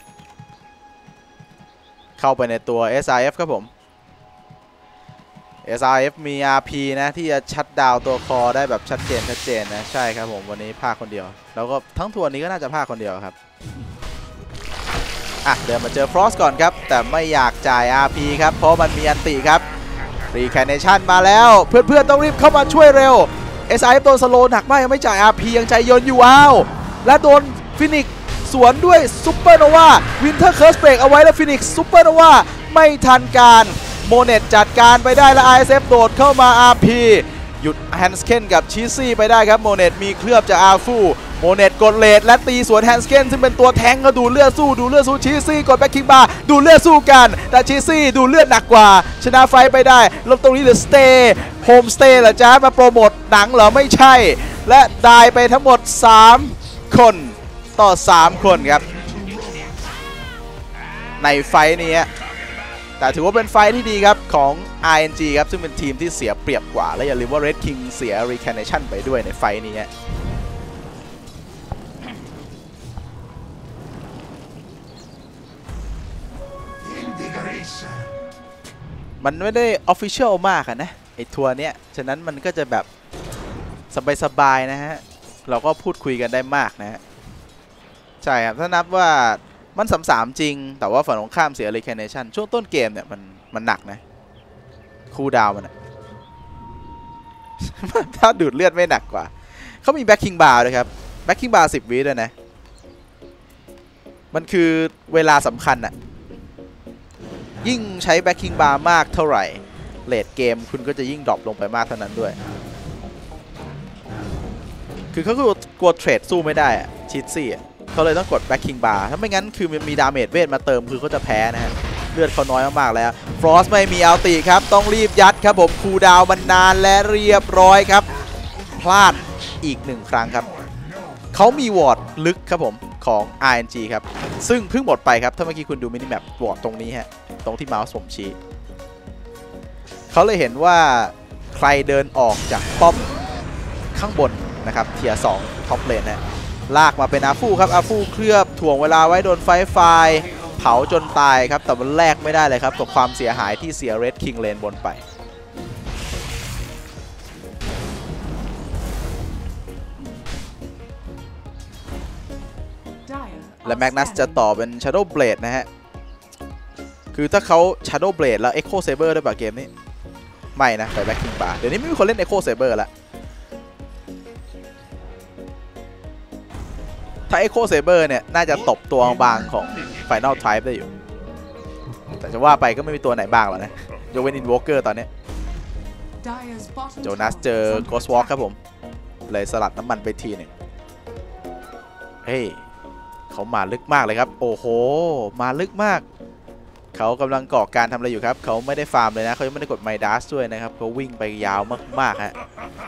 เข้าไปในตัว เอส อาร์ เอฟ ครับผม เอส อาร์ เอฟ มี อาร์ พี นะที่จะชัดดาวตัวคอได้แบบชัดเจนชัดเจนนะใช่ครับผมวันนี้พากคนเดียวแล้วก็ทั้งทัวร์นี้ก็น่าจะพากคนเดียวครับอ่ะเดินมาเจอ Frost ก่อนครับแต่ไม่อยากจ่าย อาร์ พี ครับเพราะมันมีอันติครับ Recarnation มาแล้วเพื่อนๆต้องรีบเข้ามาช่วยเร็ว เอส อาร์ เอฟ โดนสโลว์หนักมากยังไม่จ่าย อาร์ พี ยังใจเย็นอยู่อ้าวและโดนฟินิกสวนด้วยซุปเปอร์โนวาวินเทอร์เคิร์สเบรกเอาไว้แล้วฟินิกซุปเปอร์โนวาไม่ทันการโมเนตจัดการไปได้และ ไอ เอส เอฟ โดดเข้ามา อาร์ พี หยุดแฮนส์เคนกับชีซี่ไปได้ครับโมเนตมีเคลือบจากอาฟูโมเนตกดเลดและตีสวนแฮนส์เคนซึ่งเป็นตัวแทงก็ดูเลือดสู้ดูเลือดสู้ชีซี่กดแบ็คคิงบาร์ดูเลือดสู้กันแต่ชีซี่ดูเลือดหนักกว่าชนะไฟไปได้ลบตรงนี้เหลือสเตย์โฮมสเตย์เหรอจ๊ะมาโปรโมทหนังเหรอไม่ใช่และได้ไปทั้งหมดสามคนต่อสามคนครับในไฟนี้แต่ถือว่าเป็นไฟที่ดีครับของ อาร์ เอ็น จี ครับซึ่งเป็นทีมที่เสียเปรียบกว่าและอย่าลืมว่า Red King เสีย Recarnation ไปด้วยในไฟนี้มันไม่ได้ Official มากนะไอทัวร์เนี้ยฉะนั้นมันก็จะแบบสบายๆนะฮะเราก็พูดคุยกันได้มากนะฮะใช่ครับถ้านับว่ามันสามสามจริงแต่ว่าฝั่งตรงข้ามเสีย Recarnation ช่วงต้นเกมเนี่ยมันมันหนักนะคูลดาวน์มัน ถ้าดูดเลือดไม่หนักกว่าเขามี Backing Bar ด้วยครับ Backing Bar สิบวิด้วยนะมันคือเวลาสำคัญอะยิ่งใช้ Backing Bar มากเท่าไหร่เลทเกมคุณก็จะยิ่งดรอปลงไปมากเท่านั้นด้วยคือเขากลัวเทรดสู้ไม่ได้อะชิดซี่เขาเลยต้องกด Backing Bar ถ้าไม่งั้นคือมันมีดาเมจเวทมาเติมคือเขาจะแพ้นะฮะเลือดเขาน้อยมากๆแล้ว Frost ไม่มีอัลติครับต้องรีบยัดครับผมคูลดาวน์มันนานและเรียบร้อยครับพลาดอีกหนึ่งครั้งครับเขามีวอร์ดลึกครับผมของ อาร์ เอ็น จี ครับซึ่งเพิ่งหมดไปครับถ้าเมื่อกี้คุณดูมินิแมปวอร์ดตรงนี้ฮะตรงที่เมาส์ผมชี้เขาเลยเห็นว่าใครเดินออกจากป้อมข้างบนนะครับเทียร์สองท็อปเลนนะลากมาเป็นอาฟูครับอาฟูเคลือบถ่วงเวลาไว้โดนไฟไฟเผาจนตายครับแต่มันแลกไม่ได้เลยครับกับความเสียหายที่เสีย Red King เลนบนไปและแมกนัสจะต่อเป็น Shadow Blade นะฮะคือถ้าเขา Shadow Blade แล้ว Echo Saber ด้วยป่ะเกมนี้ไม่นะไป Backing Bar เดี๋ยวนี้ไม่มีคนเล่น Echo Saber แล้วถ้า Echo Saber เนี่ยน่าจะตบตัวบางของ Final Type ได้อยู่แต่จะว่าไปก็ไม่มีตัวไหนบ้างหรอกนะยกเว้น Invoker ตอนนี้โจนัสเจอ Ghost Walk ครับผมเลยสลัดน้ำมันไปทีหนึ่งเฮ้ยเขามาลึกมากเลยครับโอ้โหมาลึกมากเขากำลังก่อการทำอะไรอยู่ครับเขาไม่ได้ฟาร์มเลยนะเขายังไม่ได้กดไมดัสด้วยนะครับเขาวิ่งไปยาวมากๆฮะ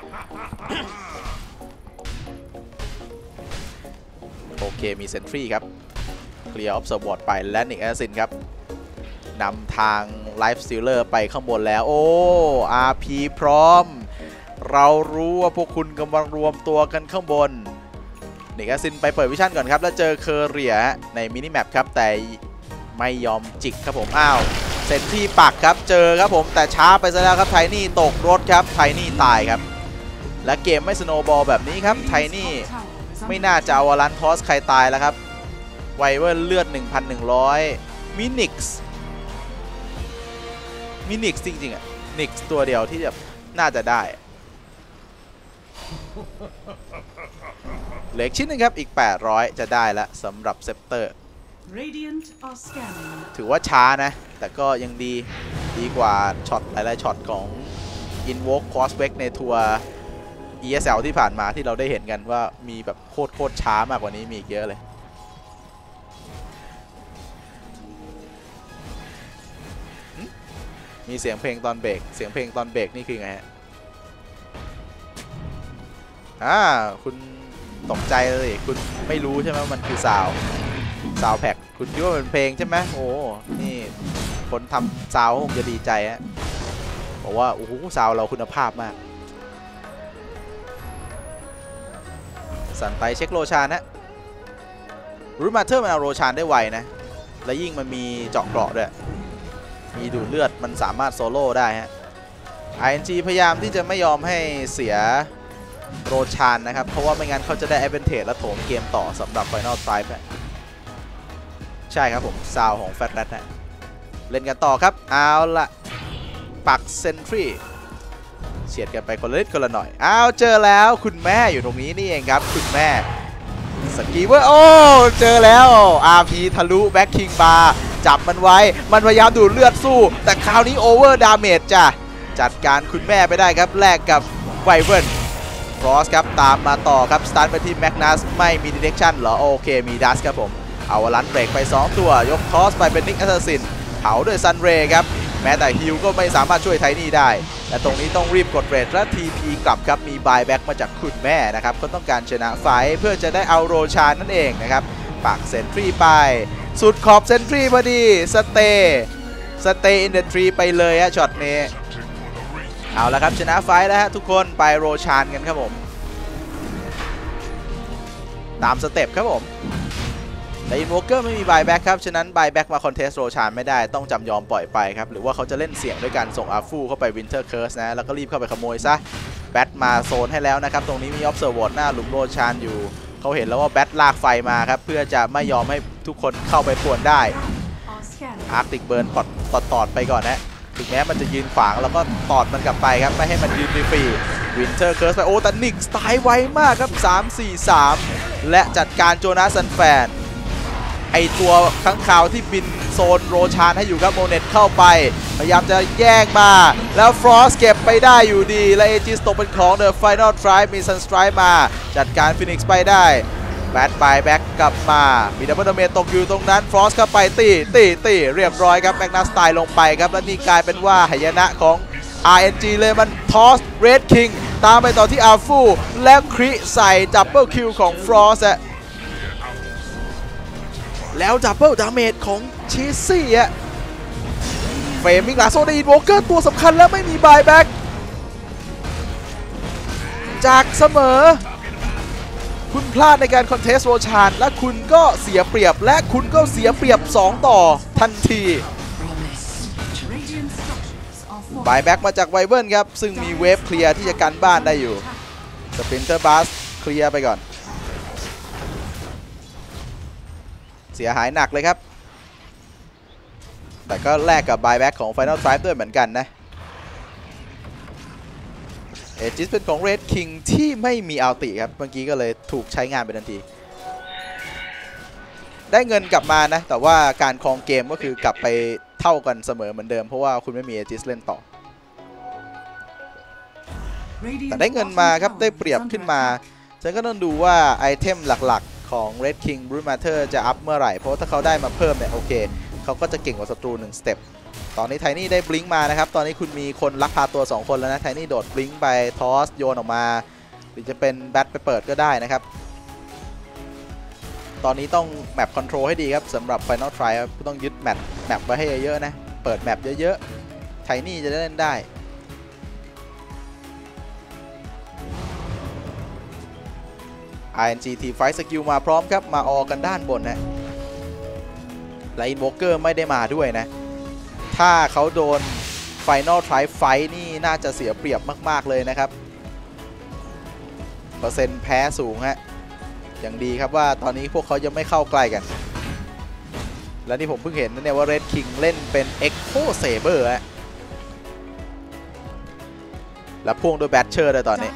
โอเคมีเซนทรีครับเคลียร์ออฟเซอร์บอร์ดไปและนิกแอสซินครับนำทางไลฟ์สตีลเลอร์ไปข้างบนแล้วโอ้ อาร์ พี พร้อมเรารู้ว่าพวกคุณกำลังรวมตัวกันข้างบนนิกแอสซินไปเปิดวิชั่นก่อนครับแล้วเจอเคอร์เรียในมินิแมปครับแต่ไม่ยอมจิกครับผมอ้าวเซนที่ปักครับเจอครับผมแต่ช้าไปซะแล้วครับไทนี่ตกรถครับไทนี่ตายครับและเกมไม่สโนว์บอลแบบนี้ครับไทนี่ไม่น่าจะเอาวาลันทอสใครตายแล้วครับไวเวอร์เลือด หนึ่งพันหนึ่งร้อย มินิกส์มินิกส์จริงๆอ่ะนิกส์ตัวเดียวที่แบบน่าจะได้เหลือชิ้นนึงครับอีกแปดร้อยจะได้แล้วสำหรับเซปเตอร์ถือว่าช้านะแต่ก็ยังดีดีกว่าช็อตหลายๆช็อตของ Invoke Crossback ในทัวร์ อี เอส แอล ที่ผ่านมาที่เราได้เห็นกันว่ามีแบบโคตรโคตรช้ามากกว่านี้มีเยอะเลยมีเสียงเพลงตอนเบรกเสียงเพลงตอนเบรกนี่คือไงฮะอ่าคุณตกใจเลยคุณไม่รู้ใช่ไหมมันคือซาวซาวแพ็กคุณคิดว่าเป็นเพลงใช่ไหมโอ้นี่คนทำซาวคงจะดีใจฮะบอกว่าโอ้โหซาวเราคุณภาพมากสันไปเช็คโรชานนะรูมาเธอร์มันเอาโรชานได้ไวนะและยิ่งมันมีเจาะเกราะด้วยมีดูดเลือดมันสามารถโซโล่ได้ฮะ ไอ เอ็น จี พยายามที่จะไม่ยอมให้เสียโรชานนะครับเพราะว่าไม่งั้นเขาจะได้ advantage และโถมเกมต่อสำหรับ Final Five นะใช่ครับผมซาวของแฟตแรดนะเล่นกันต่อครับเอาละปักเซนทรีเฉียดกันไปคนละนิดคนละหน่อยอ้าวเจอแล้วคุณแม่อยู่ตรงนี้นี่เองครับคุณแม่สกีเวอร์โอ้เจอแล้ว อาร์ พี ทะลุแบ็คคิงบาร์จับมันไว้มันพยายามดูดเลือดสู้แต่คราวนี้โอเวอร์ดาเมจจ้ะจัดการคุณแม่ไปได้ครับแลกกับไวเวิร์นฟรอสครับตามมาต่อครับสตาร์ทไปที่แมกนัสไม่มีดิเทคชั่นเหรอโอเคมีดัสครับผมเอาลันเบรกไปสองตัวยกทอสไปเป็นนิกแอสซัสซินเผาด้วยซันเรย์ครับแม้แต่ฮิลก็ไม่สามารถช่วยไทนี่ได้และตรงนี้ต้องรีบกดเรทและ ที พี กลับครับมีบายแบ็กมาจากคุณแม่นะครับเขาต้องการชนะไฟเพื่อจะได้เอาโรชานนั่นเองนะครับปักเซนทรีไปสุดขอบเซนทรีพอดีสเตย์สเตย์อินเดอะทรีไปเลยฮะช็อตนี้เอาละครับชนะไฟแล้วฮะทุกคนไปโรชานกันครับผมตามสเต็ปครับผมแต่อินโวเกอร์ไม่มีบายแบ็กครับฉะนั้นบายแบ็กมาคอนเทสโรชานไม่ได้ต้องจำยอมปล่อยไปครับหรือว่าเขาจะเล่นเสี่ยงด้วยการส่งอาฟูเข้าไปวินเทอร์เคิร์สนะแล้วก็รีบเข้าไปขโมยซะแบทมาโซนให้แล้วนะครับตรงนี้มีออฟเซอร์วอร์ดหน้าหลุมโรชานอยู่เขาเห็นแล้วว่าแบทลากไฟมาครับเพื่อจะไม่ยอมให้ทุกคนเข้าไปป่วนได้อาร์ติกเบิร์นตอดตอดตอดไปก่อนนะถึงแม้มันจะยืนขวางแล้วก็ตอดมันกลับไปครับไม่ให้มันยืนฟรีวินเทอร์เคิร์สไปโอ้แต่นิกสไตล์ไวมากครับสาม สี่ สามและจัดการโจนาสันแฟนไอตัวข้างข่าวที่บินโซนโรชานให้อยู่ครับโมเน็ตเข้าไปพยายามจะแย่งมาแล้วฟรอสเก็บไปได้อยู่ดีและเอจิสตกเป็นของเดอะไฟนอลทริบมีซันสไตร์มาจัดการฟินิกซ์ไปได้แบทบายแบ็กกลับมามีดับเบิลดาเมจตกอยู่ตรงนั้นฟรอสเข้าไปตีตีตีเรียบร้อยครับแมกนัสไตล์ลงไปครับและนี่กลายเป็นว่าหายนะของ อาร์ เอ็น จี เลยมันทอสเรดคิงตามไปต่อที่อาฟูแล้วคริใส่ดับเบิลคิวของฟรอสแล้วดับเบิลดาเมจของชีซี่อะเฟรมมิงลาโซได้อินโวเกอร์ตัวสำคัญแล้วไม่มีบายแบ็กจากเสมอคุณพลาดในการคอนเทสโรชานและคุณก็เสียเปรียบและคุณก็เสียเปรียบสองต่อทันทีบายแบ็กมาจากไวเบิร์นครับซึ่งมีเวฟเคลียร์ที่จะกันบ้านได้อยู่สปรินเตอร์บัสเคลียร์ไปก่อนเสียหายหนักเลยครับแต่ก็แลกกับบายแบ็กของ Final Five ด้วยเหมือนกันนะเอจิสเป็นของ Red King ที่ไม่มีอัลติครับเมื่อกี้ก็เลยถูกใช้งานไปทันทีได้เงินกลับมานะแต่ว่าการครองเกมก็คือกลับไปเท่ากันเสมอเหมือนเดิมเพราะว่าคุณไม่มีเอจิสเล่นต่อแต่ได้เงินมาครับได้เปรียบขึ้นมาฉันก็ต้องดูว่าไอเทมหลักๆของ Red King Brood Matter จะอัพเมื่อไหร่เพราะถ้าเขาได้มาเพิ่มเนี่ยโอเคเขาก็จะเก่งกว่าศัตรูหนึ่งสเต็ปตอนนี้ไทนี่ได้บลิงก์มานะครับตอนนี้คุณมีคนลักพาตัวสองคนแล้วนะไทนี่โดดบลิงก์ไปทอสโยนออกมาหรือจะเป็นแบทไปเปิดก็ได้นะครับตอนนี้ต้องแมปคอนโทรลให้ดีครับสำหรับ Final Try ต้องยึดแมปแมปไว้ให้เยอะๆนะเปิดแมปเยอะๆไทนี่จะได้เล่นได้ไอ เอ็น จี ที Fight สกิลมาพร้อมครับมาออกันด้านบนนะและอินโวเกอร์ไม่ได้มาด้วยนะถ้าเขาโดน Final Try Fight นี่น่าจะเสียเปรียบมากๆเลยนะครับเปอร์เซ็นต์แพ้สูงฮะอย่างดีครับว่าตอนนี้พวกเขายังไม่เข้าใกล้กันและนี่ผมเพิ่งเห็นนะเนี่ยว่า Red King เล่นเป็น Echo Saber ฮะและพ่วงด้วยแบทเชอร์เลยตอนนี้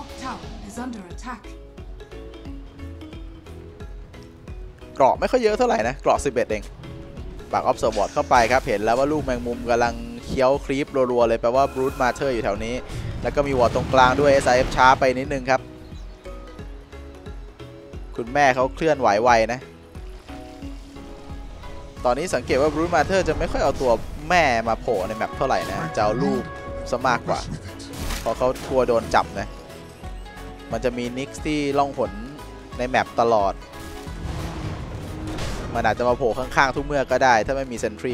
เกราะไม่ค่อยเยอะเท่าไหร่นะเกราะสิบเอ็ดเองปักออฟเซอร์วอร์ดเข้าไปครับเห็นแล้วว่าลูกแมงมุมกำลังเคี้ยวครีปรัวๆเลยแปลว่าบรูทมาเธอร์อยู่แถวนี้แล้วก็มีวอร์ดตรงกลางด้วย เอส ไอ เอฟ ช้าไปนิดนึงครับคุณแม่เขาเคลื่อนไหวไวนะตอนนี้สังเกตว่าบรูทมาเธอร์จะไม่ค่อยเอาตัวแม่มาโผล่ในแมปเท่าไหร่นะจะเอาลูกซะมากกว่าเพราะเขากลัวโดนจับนะมันจะมีนิกส์ที่ล่องหนในแมปตลอดมันอาจจะมาโผล่ข้างๆทุกเมื่อก็ได้ถ้าไม่มีเซนทรี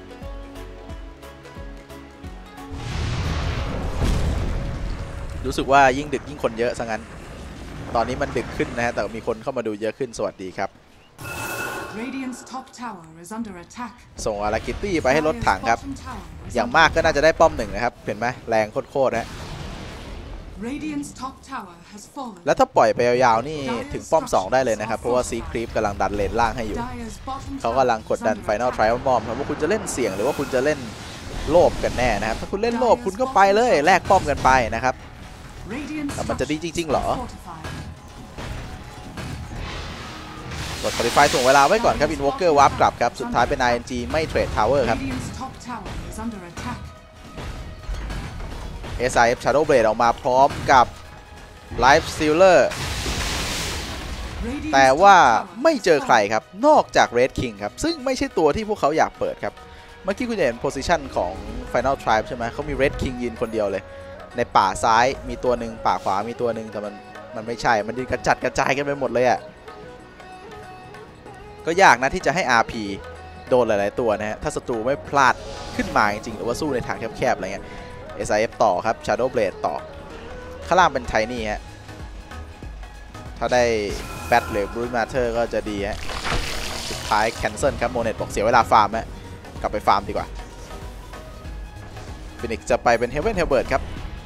รู้สึกว่ายิ่งดึกยิ่งคนเยอะซะงั้นตอนนี้มันดึกขึ้นนะฮะแต่มีคนเข้ามาดูเยอะขึ้นสวัสดีครับ Radiant's top tower is under attack. ส่งอารากิตี้ไปให้รถถังครับ Dire's bottom tower is อย่าง under มากก็น่าจะได้ป้อมหนึ่งนะครับเห็นไหมแรงโคตรๆนะ Radiant's top tower has fallen. แล้วถ้าปล่อยไปยาวๆนี่ถึงป้อมสองได้เลยนะครับเพราะว่าซีครีปกำลังดันเลนล่างให้อยู่ Dire's bottom เขา tower กำลังกด is ดัน under Final attack. Trial มอมครับว่าคุณจะเล่นเสี่ยงหรือว่าคุณจะเล่นโลภกันแน่นะครับถ้าคุณเล่นโลภคุณก็ไปเลยแลกป้อมกันไปนะครับ Radiant's แต่มันจะดีจริงๆ structures เหรอ are fortified. กด Qualify ถ่วงเวลาไว้ก่อนครับ Invoker Warp กลับครับสุดท้ายเป็น ไอ เอ็น จี ไม่เทรด Tower ครับ Radiant's top tower is under attack. เอส ไอ เอฟ Shadow Blade ออกมาพร้อมกับ Life Stealer Radiant's แต่ว่า top tower ไม่เจอ has ใคร fallen. ครับนอกจาก Red King ครับซึ่งไม่ใช่ตัวที่พวกเขาอยากเปิดครับเมื่อกี้คุณจะเห็น Position ของ Final Tribe ใช่ไหมเขามี Red King ยืนคนเดียวเลยในป่าซ้ายมีตัวหนึ่งป่าขวามีตัวหนึ่งแต่มันมันไม่ใช่มันยืนกระจัดกระจายกันไปหมดเลยอะ่ะก็ยากนะที่จะให้ อาร์ พี โดนหลายๆตัวนะฮะถ้าศัตรูไม่พลาดขึ้นมาจริงๆหรือว่าสู้ในทางแคบๆอะไรเงี้ย เอส ไอ เอฟ ต่อครับ Shadow Blade ต่อข้างล่างเป็น Tiny ฮะถ้าได้แบทหรือ Brute Matter ก็จะดีฮะสุดท้าย Cancel ครับโมเนตบอกเสียเวลาฟาร์มฮะกลับไปฟาร์มดีกว่าฟินิกซ์จะไปเป็น Heaven Halberd ครับ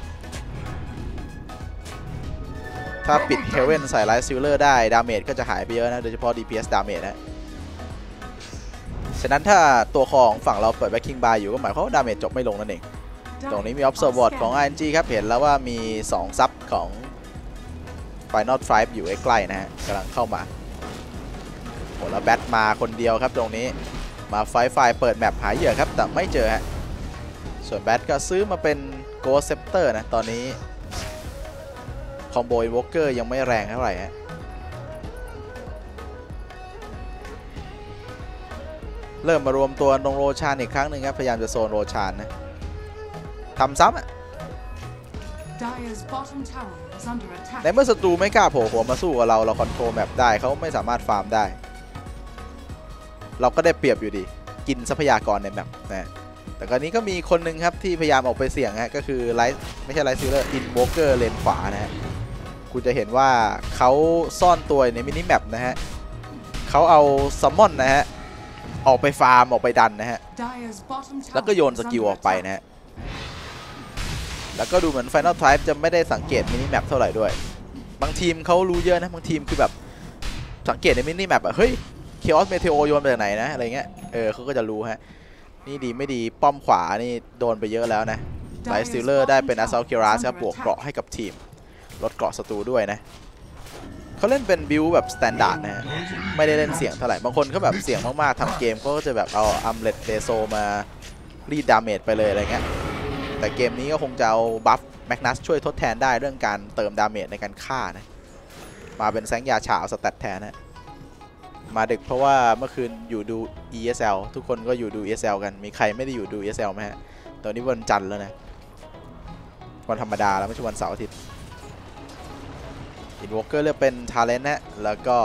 ถ้าปิด Heaven ใส่ Light Stealer ได้ดาเมจก็จะหายไปเยอะนะโดยเฉพาะ ดี พี เอส ดาเมจนะฉะนั้นถ้าตัวของฝั่งเราเปิด Backing Bar อยู่ก็หมายความว่าดาเมจจบไม่ลงนั่นเองตรงนี้มี Observer ของ ไอ เอ็น จี ครับเห็นแล้วว่ามีสองซับของ Final Tribe อยู่ใกล้ๆนะฮะกำลังเข้ามาโหแล้วแบทมาคนเดียวครับตรงนี้มาไฟไฟเปิดแมปหาเหยื่อครับแต่ไม่เจอฮะส่วนแบทก็ซื้อมาเป็น Ghost Scepter นะตอนนี้คอมโบ Invoker ยังไม่แรงเท่าไหร่ฮะเริ่มมารวมตัวตรงโรชานอีกครั้งหนึ่งครับพยายามจะโซนโรชานนะทำซ้ำอ่ะ Dire's bottom tower is under attack. ในเมื่อศัตรูไม่กล้าโผล่หัวมาสู้กับเราเราคอนโทรลแมปได้เขาไม่สามารถฟาร์มได้เราก็ได้เปรียบอยู่ดีกินทรัพยากรในแมปนะแต่กรณีก็มีคนหนึ่งครับที่พยายามออกไปเสี่ยงฮะก็คือไลท์ไม่ใช่ไลท์ซิลเลอร์อินโวเกอร์เลนขวานะฮะคุณจะเห็นว่าเขาซ่อนตัวในมินิแมปนะฮะเขาเอาซัมมอนนะฮะออกไปฟาร์มออกไปดันนะฮะ Dire's bottom tower แล้วก็โยนสกิลออกไปนะฮะแล้วก็ดูเหมือน Final Tribe จะไม่ได้สังเกตมินิแมปเท่าไหร่ด้วยบางทีมเขารู้เยอะนะบางทีมคือแบบสังเกตในมินิแมปอะเฮ้ย Chaos Meteor โยนมาจากไหนนะอะไรเงี้ยเออเขาก็จะรู้ฮะนี่ดีไม่ดีป้อมขวานี่โดนไปเยอะแล้วนะไลท์สติลเลอร์ได้เป็น Assault Cuirass ครับบวกเกราะให้กับทีมลดเกราะศัตรูด้วยนะเขาเล่นเป็นบิลแบบสแตนดาร์ดนะฮะไม่ได้เล่นเสี่ยงเท่าไหร่บางคนเขาแบบเสี่ยงมากๆทำเกมก็จะแบบเอาอัมเลตเดโซมารีดดาเมจไปเลยอะไรเงี้ยแต่เกมนี้ก็คงจะเอาบัฟแมกนัสช่วยทดแทนได้เรื่องการเติมดาเมจในการฆ่านะมาเป็นแซงยาฉาเอาสแตทแทนนะมาดึกเพราะว่าเมื่อคืนอยู่ดู อี เอส แอล ทุกคนก็อยู่ดู อี เอส แอล กันมีใครไม่ได้อยู่ดู อี เอส แอล ไหมฮะตอนนี้วันจันทร์แล้วนะวันธรรมดาแล้วไม่ใช่วันเสาร์อาทิตย์อินวอล์กเกอร์เลือกเป็น Talent นะแล้วก็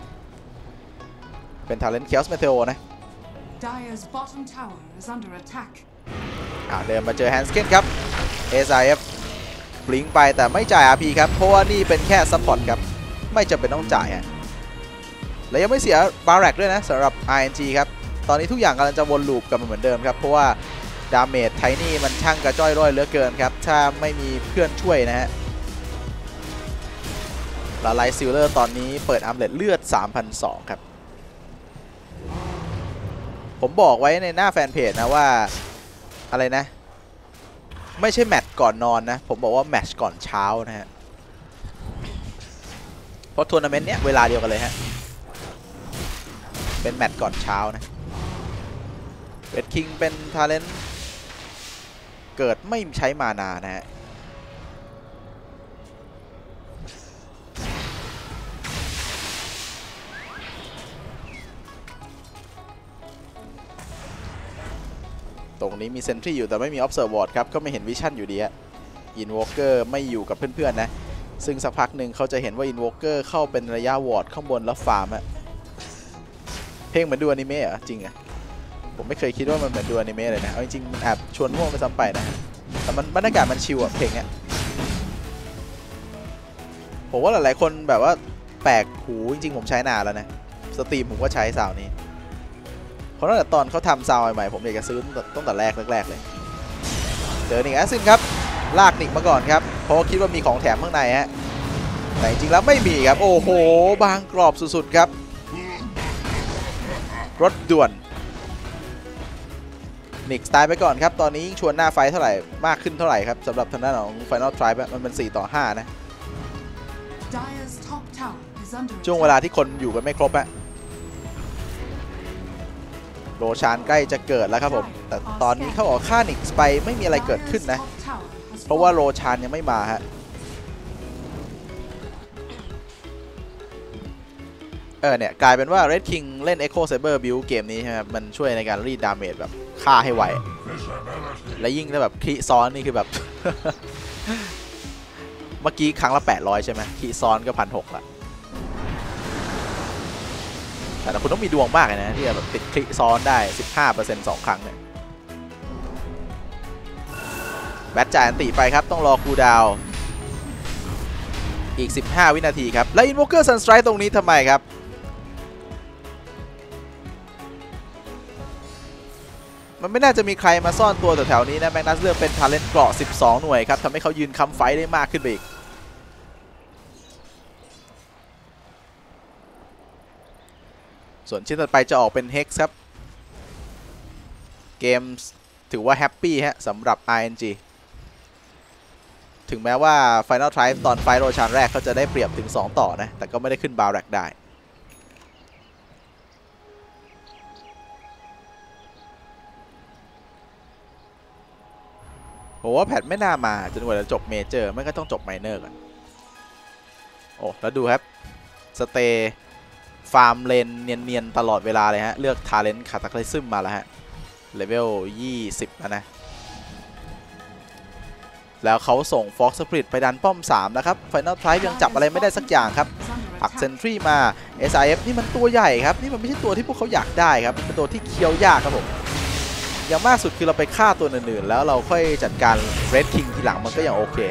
เป็น Talent Chaos Meteor นะ Dire's bottom tower is under attack. อ่าเดินมาเจอ Hansken ครับ เอส ไอ เอฟ บลิงไปแต่ไม่จ่าย อาร์ พี ครับเพราะว่านี่เป็นแค่ซัพพอร์ตครับไม่จำเป็นต้องจ่ายฮะและยังไม่เสียบาร์แร็กด้วยนะสำหรับ ไอ เอ็น จี ครับตอนนี้ทุกอย่างกำลังจะวนลูปกลับมาเหมือนเดิมครับเพราะว่าดาเมจไทนี่มันช่างกระจ้อยร่อยเหลือเกินครับถ้าไม่มีเพื่อนช่วยนะฮะแล้วไลท์ซิลเลอร์ตอนนี้เปิดอัมเลตเลือด สามพันสองร้อย ครับผมบอกไว้ในหน้าแฟนเพจนะว่าอะไรนะไม่ใช่แมตช์ก่อนนอนนะผมบอกว่าแมตช์ก่อนเช้านะฮะเพราะทัวร์นาเมนต์เนี้ยเวลาเดียวกันเลยฮะเป็นแมตช์ก่อนเช้านะเวดคิงเป็นทาเลนต์เกิดไม่ใช้มานานะฮะตรงนี้มีเซนทรีอยู่แต่ไม่มี Observer ครับก็ไม่เห็นวิชั่นอยู่ดีฮะอินวอล์กเกอร์ไม่อยู่กับเพื่อนๆนะซึ่งสักพักหนึ่งเขาจะเห็นว่า Invoker เข้าเป็นระยะวอร์ดข้างบนแล้วฟาร์มอะเพลงเหมือนดูอนิเมะเหรอจริงอะผมไม่เคยคิดว่ามันเหมือนดูอนิเมะเลยนะเอาจริงๆมันแอบชวนง่วงไปซ้ำไปนะแต่มันบรรยากาศมันชิลอะเพลงเนี้ยผมว่าหลายๆคนแบบว่าแปลกหูจริงๆผมใช้นานแล้วนะสตรีมผมก็ใช้ซาวนี้เพราะตั้งแต่ตอนเขาทำซาวใหม่ๆผมอยากจะซื้อตั้งแต่แรกแรกๆเลยเจอนิกแอสซินครับลากนิกมาก่อนครับเพราะคิดว่ามีของแถมข้างในฮะแต่จริงๆแล้วไม่มีครับโอ้โหบางกรอบสุดๆครับรถด่วนนิกตายไปก่อนครับตอนนี้ยิ่งชวนหน้าไฟเท่าไหร่มากขึ้นเท่าไหร่ครับสำหรับทางด้านของ Final Tribe มันเป็นสี่ต่อห้านะช่วงเวลาที่คนอยู่กันไม่ครบอะโรชานใกล้จะเกิดแล้วครับผมแต่ตอนนี้เขาออกฆ่านิกไปไม่มีอะไรเกิดขึ้นนะเพราะว่าโรชานยังไม่มาฮะเออเนี่ยกลายเป็นว่า Red King เล่น Echo Saber Build เกมนี้ใช่ไหมมันช่วยในการรีดดาเมจแบบฆ่าให้ไวและยิ่งถ้าแบบคีซ้อนนี่คือแบบ เมื่อกี้ครั้งละแปดร้อยใช่ไหมคีซ้อนก็พันหกละแต่คุณต้องมีดวงมากเลยนะที่จะแบบติดคลิซ้อนได้ สิบห้าเปอร์เซ็นต์ สองครั้งเนี่ยแบทจ่ายอันติไปครับต้องรอคูลดาวน์อีกสิบห้าวินาทีครับและ Invoker Sunstrike ตรงนี้ทำไมครับมันไม่น่าจะมีใครมาซ่อนตัวแถวๆนี้นะแมกนัสเลือกเป็นทาเลนต์เกราะสิบสองหน่วยครับทำให้เขายืนค้ำไฟได้มากขึ้นไปอีกส่วนชิ้นต่อไปจะออกเป็น Hex ครับเกมถือว่าแฮปปี้ฮะสำหรับ อาร์ เอ็น จี ถึงแม้ว่า Final Tribe ตอนไฟโรชานแรกเขาจะได้เปรียบถึงสองต่อนะแต่ก็ไม่ได้ขึ้นบาร์แร็กได้ผมว่าแพทไม่น่ามาจนกว่าจะจบเมเจอร์ไม่ก็ต้องจบไมเนอร์ก่อนโอ้แล้วดูครับสเตย์ฟาร์มเลนเนียนๆตลอดเวลาเลยฮะเลือกทาเลนต์คาตาคลิซึมมาแล้วฮะเลเวลยี่สิบแล้วนะแล้วเขาส่ง Fox Spirit ไปดันป้อมสามนะครับ Final Tribe ยังจับอะไรไม่ได้สักอย่างครับปักเซนทรีมา เอส ไอ เอฟ นี่มันตัวใหญ่ครับนี่มันไม่ใช่ตัวที่พวกเขาอยากได้ครับเป็นตัวที่เคี้ยวยากครับผมอย่างมากสุดคือเราไปฆ่าตัวอื่นๆแล้วเราค่อยจัดการ Red King ทีหลังมันก็ยังโอเค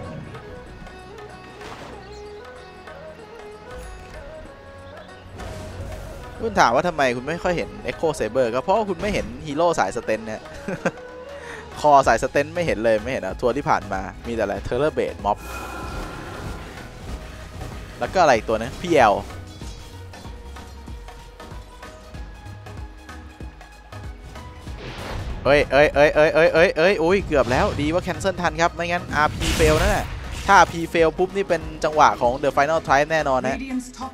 คุณถามว่าทำไมคุณไม่ค่อยเห็น Echo Saber ก็เพราะว่าคุณไม่เห็นฮีโร่สายสเตนเนี่ย คอสายสเตนไม่เห็นเลยไม่เห็นอะทัวร์ที่ผ่านมามีแต่อะไรเทเลอร์เบดม็อบแล้วก็อะไรอีกตัวนึงพี แอล เอ้ยเอ้ยเอ้ยเอ้ยเอ้ยเอ้ยเอ้ยอุ้ยเกือบแล้วดีว่าแคนเซิลทันครับไม่งั้น อาร์ พี fail นั่นแหละถ้า อาร์ พี fail ปุ๊บนี่เป็นจังหวะของ The Final Tribe แน่นอนนะ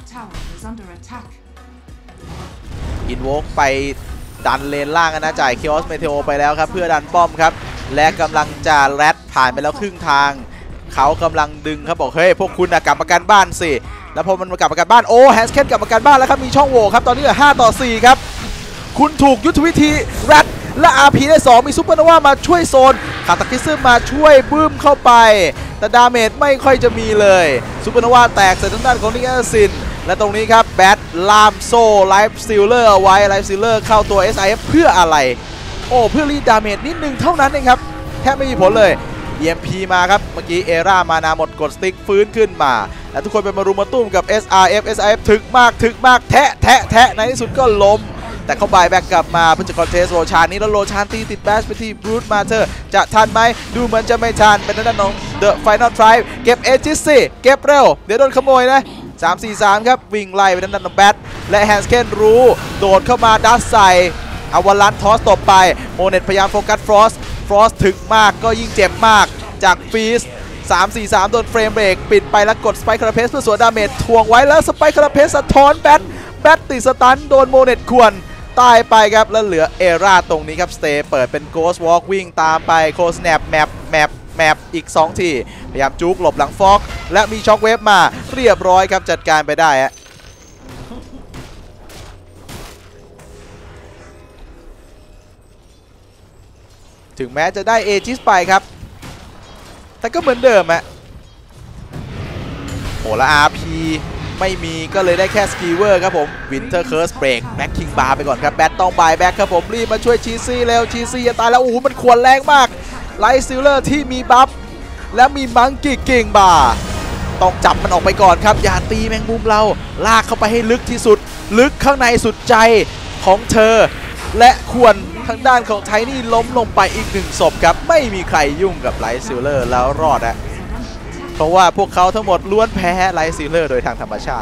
อินโวกไปดันเลนล่างนะจ่ายคิออสเมเทโอไปแล้วครับเพื่อดันป้อมครับและกำลังจะแรดผ่านไปแล้วครึ่งทางเขากำลังดึงครับบอกเฮ้ยพวกคุณกลับมากันบ้านสิแล้วพอมันมากลับมากันบ้านโอ้แฮสเคนกลับมากันบ้านแล้วครับมีช่องโหว่ครับตอนนี้เหลือห้าต่อสี่ครับคุณถูกยุทธวิธีแรดและ อาร์ พี ได้สองมีซุปเปอร์โนวามาช่วยโซนคาตาคิซึมมาช่วยบึ้มเข้าไปแต่ดาเมจไม่ค่อยจะมีเลยซุปเปอร์โนวาแตกใส่ทางด้านของนิกแอสซินและตรงนี้ครับแบทลามโซ่ไลฟ์ซิลเลอร์เอาไว้ไลฟ์ซิลเลอร์เข้าตัว เอส ไอ เอฟ เพื่ออะไรโอ้เพื่อรีดดาเมจนิดนึงเท่านั้นเองครับแทบไม่มีผลเลย อี เอ็ม พี มาครับเมื่อกี้เอร่ามานาหมดกดสติ๊กฟื้นขึ้นมาและทุกคนเป็นมารุมมาตุ้มกับ เอส อาร์ เอฟ เอส อาร์ เอฟ ถึกมากถึกมากแทะแทะแทะในที่สุดก็ล้มแต่เขาบายแบ็กกลับมาเพื่อจะคอนเทสโรชานนี้แล้วโรชานตีติดแบชไปที่บรูทมาเธอจะทันไหมดูเหมือนจะไม่ทันเป็นด้านของ The Final Tribe เก็บเอจิสสิเก็บเร็วเดี๋ยวโดนขโมยนะสาม สี่ สามครับวิ่งไล่ไปด้านของแบทและแฮนส์เคนรู้โดดเข้ามาดัสใส่อวาลันทอสตบไปโมเน็ตพยายามโฟกัสฟรอสฟรอสถึกมากก็ยิ่งเจ็บมากจากฟีสสาม สี่ สามโดนเฟรมเบรกปิดไปแล้วกดสไปค์คาราเพสเพื่อสวนดาเมจทวงไว้แล้วสไปค์คาราเพสสะท้อนแบทแบทติดสตันโดนโมเน็ตขวนตายไปครับแล้วเหลือเอร่าตรงนี้ครับสเตย์เปิดเป็นโกสต์วอล์กวิ่งตามไปโคสแนปแมปแมปแมปอีกสองทีพยายามจุกหลบหลังฟอกและมีช็อคเวฟมาเรียบร้อยครับจัดการไปได้ฮะถึงแม้จะได้เอจิสไปครับแต่ก็เหมือนเดิมฮะอ้แล้ว อาร์ พี ไม่มีก็เลยได้แค่สกีเวอร์ครับผมวินเทอร์เคิร์สเบรกแบ็คคิงบาร์ไปก่อนครับแบทต้องบายแบ็คครับผมรีบมาช่วยชีซี่เร็วชีซี่จะตายแล้วโอ้โหมันขวนแรงมากไลท์ซิลเลอร์ที่มีบัฟและมีมังกี้เก่งบาร์ต้องจับมันออกไปก่อนครับอย่าตีแมงมุมเราลากเข้าไปให้ลึกที่สุดลึกข้างในสุดใจของเธอและควรทางด้านของไทนี่ล้มลงไปอีกหนึ่งศพครับไม่มีใครยุ่งกับไลท์ซิลเลอร์แล้วรอดอะเพราะว่าพวกเขาทั้งหมดล้วนแพ้ไลท์ซิลเลอร์โดยทางธรรมชาติ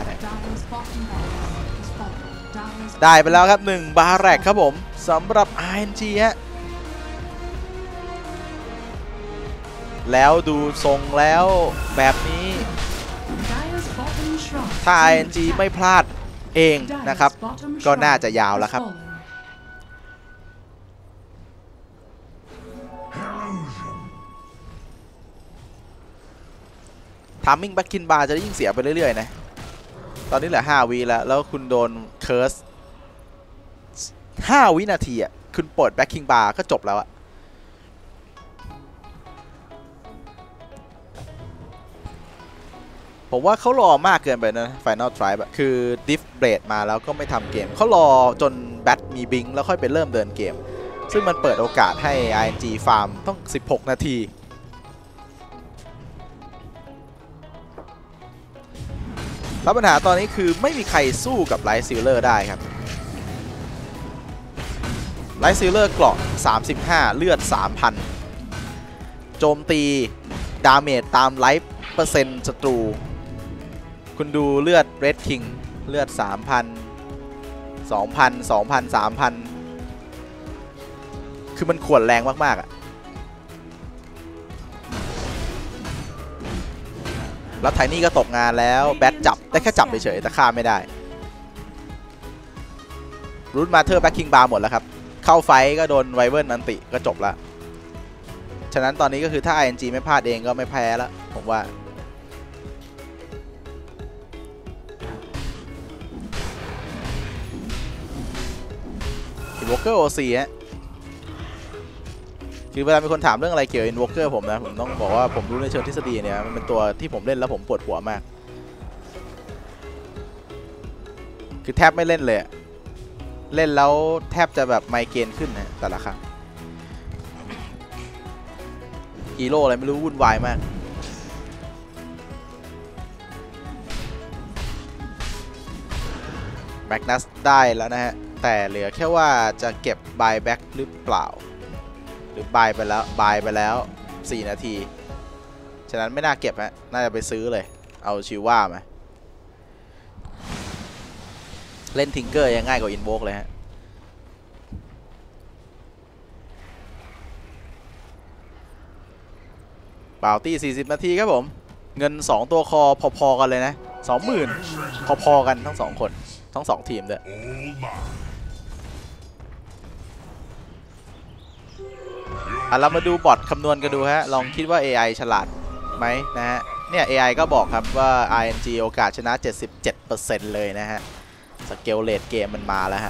ได้ไปแล้วครับหนึ่งบาร์แรกครับผมสำหรับ อาร์ เอ็น จี ฮะแล้วดูทรงแล้วแบบนี้ถ้า อาร์ เอ็น จี ไม่พลาดเองนะครับก็น่าจะยาวแล้วครับทามมิ่งแบ็คคินบาร์จะยิ่งเสียไปเรื่อยๆนะตอนนี้เหลือห้าวิแล้วแล้วคุณโดนเคิร์สห้าวินาทีอ่ะคุณเปิดแบ็คคิงบาร์ก็จบแล้วอะผมว่าเขารอมากเกินไปนะ Final Tribe อะคือดิฟเบรดมาแล้วก็ไม่ทำเกมเขารอจนแบทมีบิงแล้วค่อยไปเริ่มเดินเกมซึ่งมันเปิดโอกาสให้ อาร์ เอ็น จี ฟาร์มต้องสิบหกนาทีแล้วปัญหาตอนนี้คือไม่มีใครสู้กับไลท์ซิลเลอร์ได้ครับไลท์ซิลเลอร์เกราะสามสิบห้าเลือด สามพัน โจมตีดาเมจตามไลฟ์เปอร์เซ็นต์ศัตรูคุณดูเลือดเรดคิงเลือด สามพัน สองพัน สองพัน สามพัน คือมันขวนแรงมากๆอ่ะแล้วไทนี่ก็ตกงานแล้วแบทจับได้แค่จับเฉยๆแต่ฆ่าไม่ได้รูทมาเธอร์แบ็คคิงบาร์หมดแล้วครับเข้าไฟก็โดนไวเวิร์นอันติก็จบละฉะนั้นตอนนี้ก็คือถ้า อาร์ เอ็น จี ไม่พลาดเองก็ไม่แพ้แล้วผมว่าอินวอล์กเกอร์ โอ ซี ฮะคือเวลามีคนถามเรื่องอะไรเกี่ยวกับ Invoker ผมนะผมต้องบอกว่าผมรู้ในเชิงทฤษฎีเนี่ยมันเป็นตัวที่ผมเล่นแล้วผมปวดหัวมากคือแทบไม่เล่นเลยเล่นแล้วแทบจะแบบไมเกรนขึ้นนะแต่ละครั้งฮีโร่อะไรไม่รู้วุ่นวายมากแบ็กนัสได้แล้วนะฮะแต่เหลือแค่ว่าจะเก็บบายแบ็กหรือเปล่าหรือบายไปแล้วบายไปแล้วสี่นาทีฉะนั้นไม่น่าเก็บฮะน่าจะไปซื้อเลยเอาชิว่ามาเล่นทิงเกอร์ยังง่ายกว่าอินโวกเลยฮะเปล่าตี้สี่สิบนาทีครับผมเงินสองตัวคอพอๆกันเลยนะ สองหมื่น พอๆกันทั้งสองคนทั้งสองทีมด้วยอ่ะเรามาดูบอทคำนวณกันดูฮะลองคิดว่า เอ ไอ ฉลาดไหมนะฮะเนี่ย เอ ไอ ก็บอกครับว่า อาร์ เอ็น จี โอกาสชนะ เจ็ดสิบเจ็ดเปอร์เซ็นต์ เลยนะฮะสเกลเลตเกมมันมาแล้วฮะ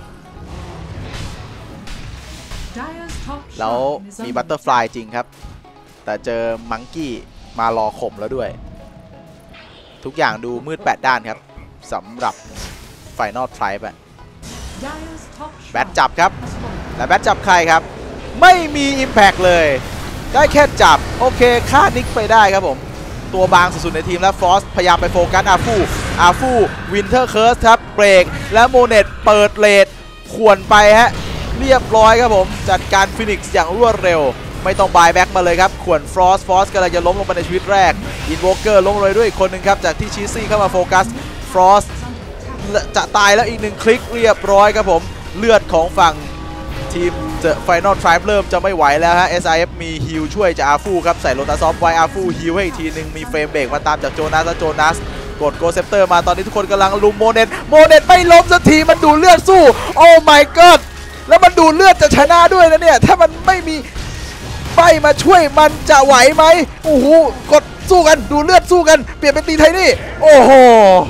แล้วมีบัตเตอร์ฟลายจริงครับแต่เจอมังกี้มารอข่มแล้วด้วยทุกอย่างดูมืดแปดด้านครับสำหรับ Final Tribe อะแบทจับครับและแบทจับใครครับไม่มี Impact เลยได้แค่จับโอเคฆ่านิกไปได้ครับผมตัวบางสุดๆในทีมแล้วฟรอสพยายามไปโฟกัสอาฟูอาฟูวินเทอร์เคิร์สครับเบรกและโมเนตเปิดเลดขวนไปฮะเรียบร้อยครับผมจัดการฟินิกซ์อย่างรวดเร็วไม่ต้องบายแบ็กมาเลยครับขวนฟรอสฟรอสกำลังจะล้มลงไปในชีวิตแรกอินโวเกอร์ล้มเลยด้วยอีกคนหนึ่งครับจากที่ชีซี่เข้ามาโฟกัสฟรอสจะตายแล้วอีกหนึ่งคลิกเรียบร้อยครับผมเลือดของฝั่งทีมเจอ Final Tribe เริ่มจะไม่ไหวแล้วฮะ เอส ไอ เอฟ มีฮิลช่วยจากอาฟูครับใส่โรตาซอฟไว้อาฟูฮิลให้อีกทีหนึ่งมีเฟรมเบรกมาตามจากโจนัสและโจนัสกดโกเซปเตอร์มาตอนนี้ทุกคนกำลังลุมโมเนตโมเนตไม่ล้มสักทีมันดูเลือดสู้โอ้ my god แล้วมันดูเลือดจะชนะด้วยนะเนี่ยถ้ามันไม่มีใบมาช่วยมันจะไหวไหมโอ้โหกดสู้กันดูเลือดสู้กันเปลี่ยนเป็นตีไทนี่โอ้โห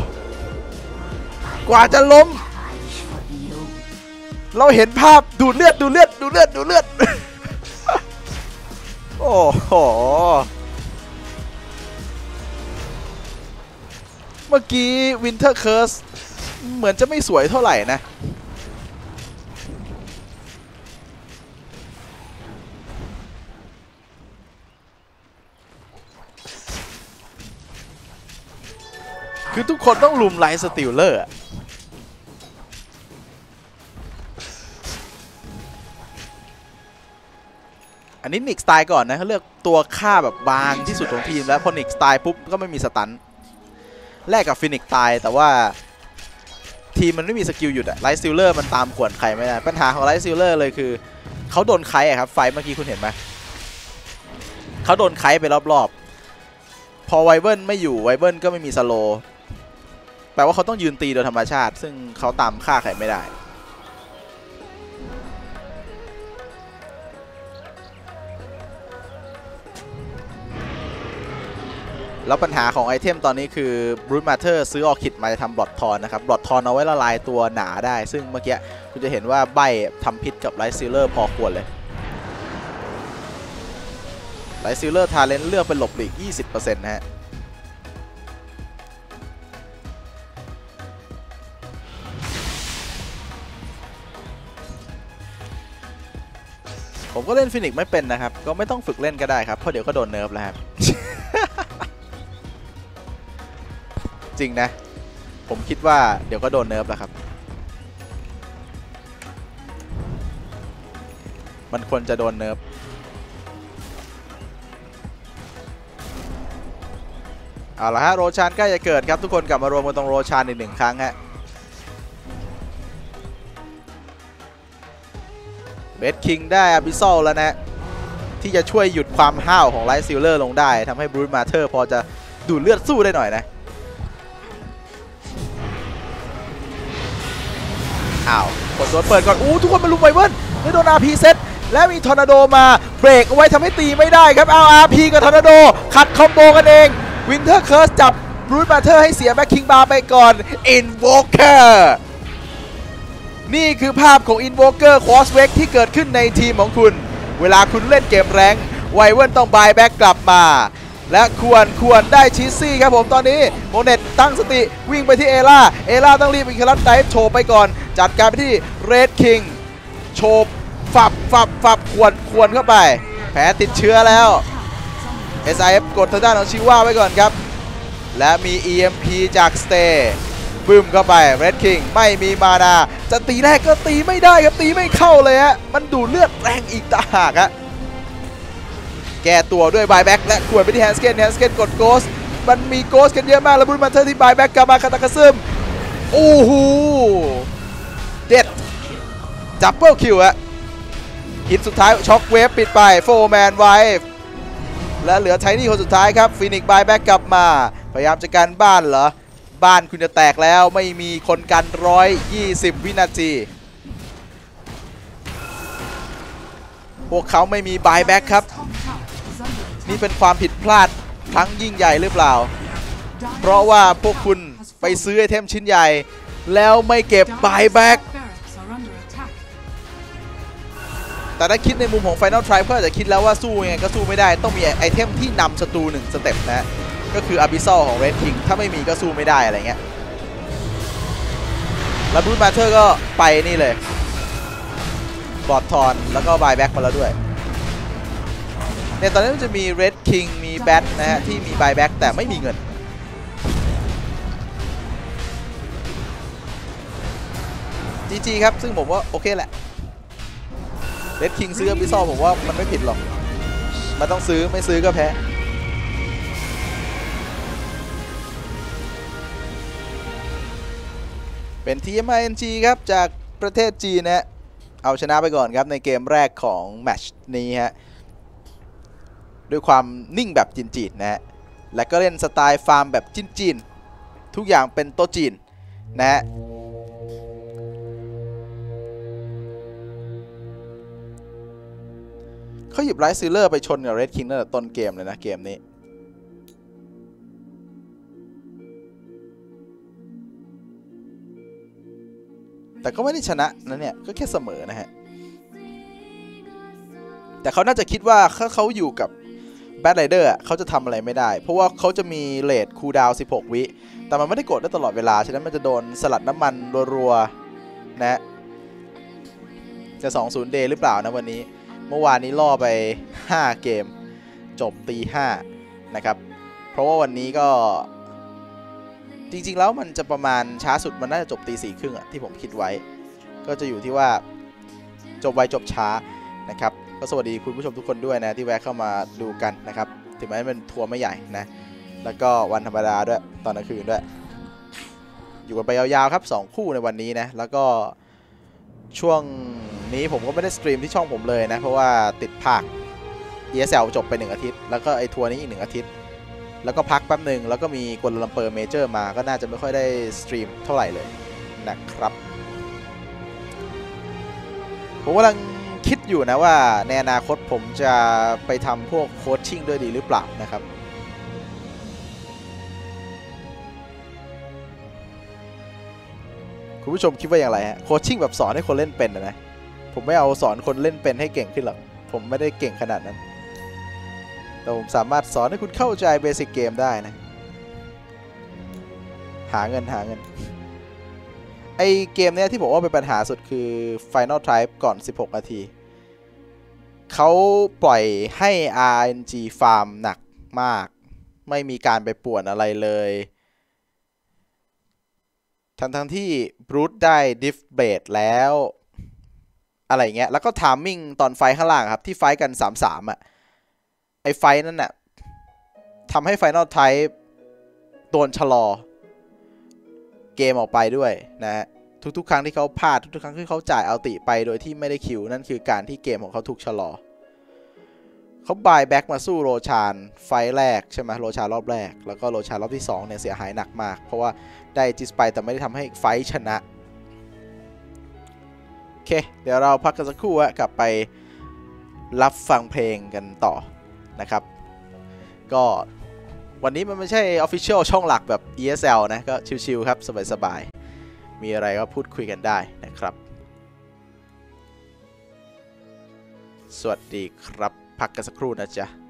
กว่าจะล้มเราเห็นภาพดูเลือดดูเลือดดูเลือดดูเลือดโอ้โหเมื่อกี้ Winter Curse เหมือนจะไม่สวยเท่าไหร่นะคือทุกคนต้องลุมไลท์สติลเลอร์อันนี้นิกสไตล์ก่อนนะเขาเลือกตัวฆ่าแบบบางที่สุดของทีมแล้วพอนิกสไตล์ปุ๊บก็ไม่มีสตันแลกกับฟินิกตายแต่ว่าทีมมันไม่มีสกิลหยุดอะไลท์ซิลเลอร์มันตามขวนใครไม่ได้ปัญหาของไลท์ซิลเลอร์เลยคือเขาโดนไคอะครับไฟเมื่อกี้คุณเห็นไหมเขาโดนไคไปรอบๆพอไวเบิลไม่อยู่ไวเบิลก็ไม่มีสโลแปลว่าเขาต้องยืนตีโดยธรรมชาติซึ่งเขาตามฆ่าใครไม่ได้แล้วปัญหาของไอเทมตอนนี้คือบรูทมาเธอร์ซื้อออคิดมาจะทำบลอดทอนนะครับบลอดทอนเอาไว้ละลายตัวหนาได้ซึ่งเมื่อกี้คุณจะเห็นว่าใบทำพิษกับไลท์ซิลเลอร์พอควรเลยไลท์ซิลเลอร์ทาเลนต์เลือกเป็นหลบหลีก ยี่สิบเปอร์เซ็นต์ นะฮะผมก็เล่นฟินิกไม่เป็นนะครับก็ไม่ต้องฝึกเล่นก็ได้ครับเพราะเดี๋ยวก็โดนเนิร์ฟแล้วครับ จริงนะผมคิดว่าเดี๋ยวก็โดนเนิร์ฟแล้วครับมันควรจะโดนเนิร์ฟเอาละฮะโรชานใกล้จะเกิดครับทุกคนกลับมารวมกันตรงโรชานอีกหนึ่งครั้งฮะเบสคิงได้อาบิซอลแล้วนะที่จะช่วยหยุดความห้าวของไลท์ซิลเลอร์ลงได้ทำให้บรูทมาเธอร์พอจะดูดเลือดสู้ได้หน่อยนะอ้าวกดตัวเปิดก่อนอู้ทุกคนมาลุมไวเบิลได้โดน อาร์ พี เซตและมีทอร์นาโดมาเบรกเอาไว้ทำให้ตีไม่ได้ครับเอา อาร์ พี กับทอร์นาโดขัดคอมโบกันเองวินเทอร์เคิร์สจับบรูทมาเธอร์ให้เสียแบ็คคิงบาร์ไปก่อนอินโวเกอร์นี่คือภาพของอินโวเกอร์คอสเวกที่เกิดขึ้นในทีมของคุณเวลาคุณเล่นเกมแรงไวเบิลต้องบายแบ็กกลับมาและควรควรได้ชีซี่ครับผมตอนนี้โมเน็ตตั้งสติวิ่งไปที่เอล่าเอล่าต้องรีบอีกครั้งไดฟ์โชว์ไปก่อนจัดการไปที่เรดคิงโชว์ฝับฝับฝับควรควรเข้าไปแผลติดเชื้อแล้ว เอส ไอ เอฟ กดทางด้านของชิว่าไว้ก่อนครับและมี อี เอ็ม พี จากสเตย์บึ้มเข้าไปเรดคิงไม่มีมานาจะตีแรกก็ตีไม่ได้ครับตีไม่เข้าเลยฮะมันดูเลือดแรงอีกต่างหากฮะแก้ตัวด้วยบายแบ็กและขวดไปที่แฮนสเกนแฮนสเกนกดโกสมันมีโกสกันเยอะมากแล้วบรูทมาเธอร์ที่บายแบ็กกลับมาคาตาคาซึมโอ้โหเด็ดจับเปิลคิวอะฮิตสุดท้ายช็อคเวฟปิดไปโฟร์แมนไว้และเหลือไทนี่คนสุดท้ายครับฟินิกซ์บายแบ็กกลับมาพยายามจะกันบ้านเหรอบ้านคุณจะแตกแล้วไม่มีคนกันหนึ่งร้อยยี่สิบวินาทีพวกเขาไม่มีบายแบ็กครับนี่เป็นความผิดพลาดครั้งยิ่งใหญ่หรือเปล่าเพราะว่าพวกคุณไปซื้อไอเทมชิ้นใหญ่แล้วไม่เก็บบายแบ็กแต่ถ้าคิดในมุมของ Final Tribe ก็อาจจะคิดแล้วว่าสู้ยังไงก็สู้ไม่ได้ต้องมีไอเทมที่นำศัตรูหนึ่งสเต็ปนะก็คือ Abyssal ของ Red King ถ้าไม่มีก็สู้ไม่ได้อะไรเงี้ยแล้ว Brute Matter ก็ไปนี่เลยบอดทอนแล้วก็บายแบ็กมาแล้วด้วยเนี่ยตอนนี้มันจะมี Red King มี Bat นะฮะที่มีบายแบ็กแต่ไม่มีเงินจี จี ครับซึ่งผมว่าโอเคแหละเรดคิงซื้อAbyssalผมว่ามันไม่ผิดหรอกมันต้องซื้อไม่ซื้อก็แพ้เป็น ที เอ็ม ไอ เอ็น จี ครับจากประเทศจีนนะฮะเอาชนะไปก่อนครับในเกมแรกของแมตช์นี้ฮะด้วยความนิ่งแบบจีนๆนะฮะและก็เล่นสไตล์ฟาร์มแบบจีนๆทุกอย่างเป็นโต๊ะจีนนะฮะเขาหยิบไลท์ซิลเลอร์ไปชนกับเรดคิงตั้งแต่ต้นเกมเลยนะเกมนี้แต่ก็ไม่ได้ชนะนะเนี่ยก็แค่เสมอนะฮะแต่เขาน่าจะคิดว่าถ้าเขาอยู่กับแบทไรเดอร์เขาจะทำอะไรไม่ได้เพราะว่าเขาจะมีเรทคูลดาวน์สิบหกวิแต่มันไม่ได้กดได้ตลอดเวลาฉะนั้นมันจะโดนสลัดน้ำมันรัวๆนะจะ สองศูนย์ เดย์หรือเปล่านะวันนี้เมื่อวานนี้ล่อไปห้าเกมจบตีห้านะครับเพราะว่าวันนี้ก็จริงๆแล้วมันจะประมาณช้าสุดมันน่าจะจบตีสี่ครึ่งอะที่ผมคิดไว้ก็จะอยู่ที่ว่าจบไวจบช้านะครับก็สวัสดีคุณผู้ชมทุกคนด้วยนะที่แวะเข้ามาดูกันนะครับถึงแม้เป็นทัวร์ไม่ใหญ่นะแล้วก็วันธรรมดาด้วยตอนกลางคืนด้วยอยู่กันไปยาวๆครับสองคู่ในวันนี้นะแล้วก็ช่วงนี้ผมก็ไม่ได้สตรีมที่ช่องผมเลยนะเพราะว่าติดภาค อี เอส แอล จบไปหนึ่งอาทิตย์แล้วก็ไอทัวร์นี้อีกหนึ่งอาทิตย์แล้วก็พักแป๊บหนึ่งแล้วก็มีกัวลาลัมเปอร์เมเจอร์มาก็น่าจะไม่ค่อยได้สตรีมเท่าไหร่เลยนะครับผมกำลังคิดอยู่นะว่าในอนาคตผมจะไปทำพวกโค้ชชิ่งด้วยดีหรือเปล่านะครับคุณผู้ชมคิดว่าอย่างไรฮะโค้ชชิ่งแบบสอนให้คนเล่นเป็นนะผมไม่เอาสอนคนเล่นเป็นให้เก่งขึ้นหรอกผมไม่ได้เก่งขนาดนั้นแต่ผมสามารถสอนให้คุณเข้าใจเบสิกเกมได้นะหาเงินหาเงินไอเกมเนี้ยที่ผมว่าเป็นปัญหาสุดคือ Final Tribe ก่อนสิบหกนาทีเขาปล่อยให้ อาร์ เอ็น จี ฟาร์มหนักมากไม่มีการไปป่วนอะไรเลยทั้งทั้งที่บรูทได้ดิฟเบดแล้วอะไรเงี้ยแล้วก็ทามมิ่งตอนไฟข้างล่างครับที่ไฟกัน สามสาม อ่ะไอไฟนั่นน่ะทำให้ Final Type โดนชะลอเกมออกไปด้วยนะฮะทุกๆครั้งที่เขาพลาดทุกๆครั้งที่เขาจ่ายอัลติไปโดยที่ไม่ได้คิวนั่นคือการที่เกมของเขาถูกชะลอเขาบายแบ็กมาสู้โรชานไฟแรกใช่ไหมโรชานรอบแรกแล้วก็โรชานรอบที่สองเนี่ยเสียหายหนักมากเพราะว่าได้จิสไปแต่ไม่ได้ทำให้ไฟชนะโอเคเดี๋ยวเราพักกันสักครู่อะกลับไปรับฟังเพลงกันต่อนะครับก็วันนี้มันไม่ใช่ Official ช่องหลักแบบ อี เอส แอล นะก็ชิลๆครับสบายๆมีอะไรก็พูดคุยกันได้นะครับสวัสดีครับพักกันสักครู่นะจ๊ะ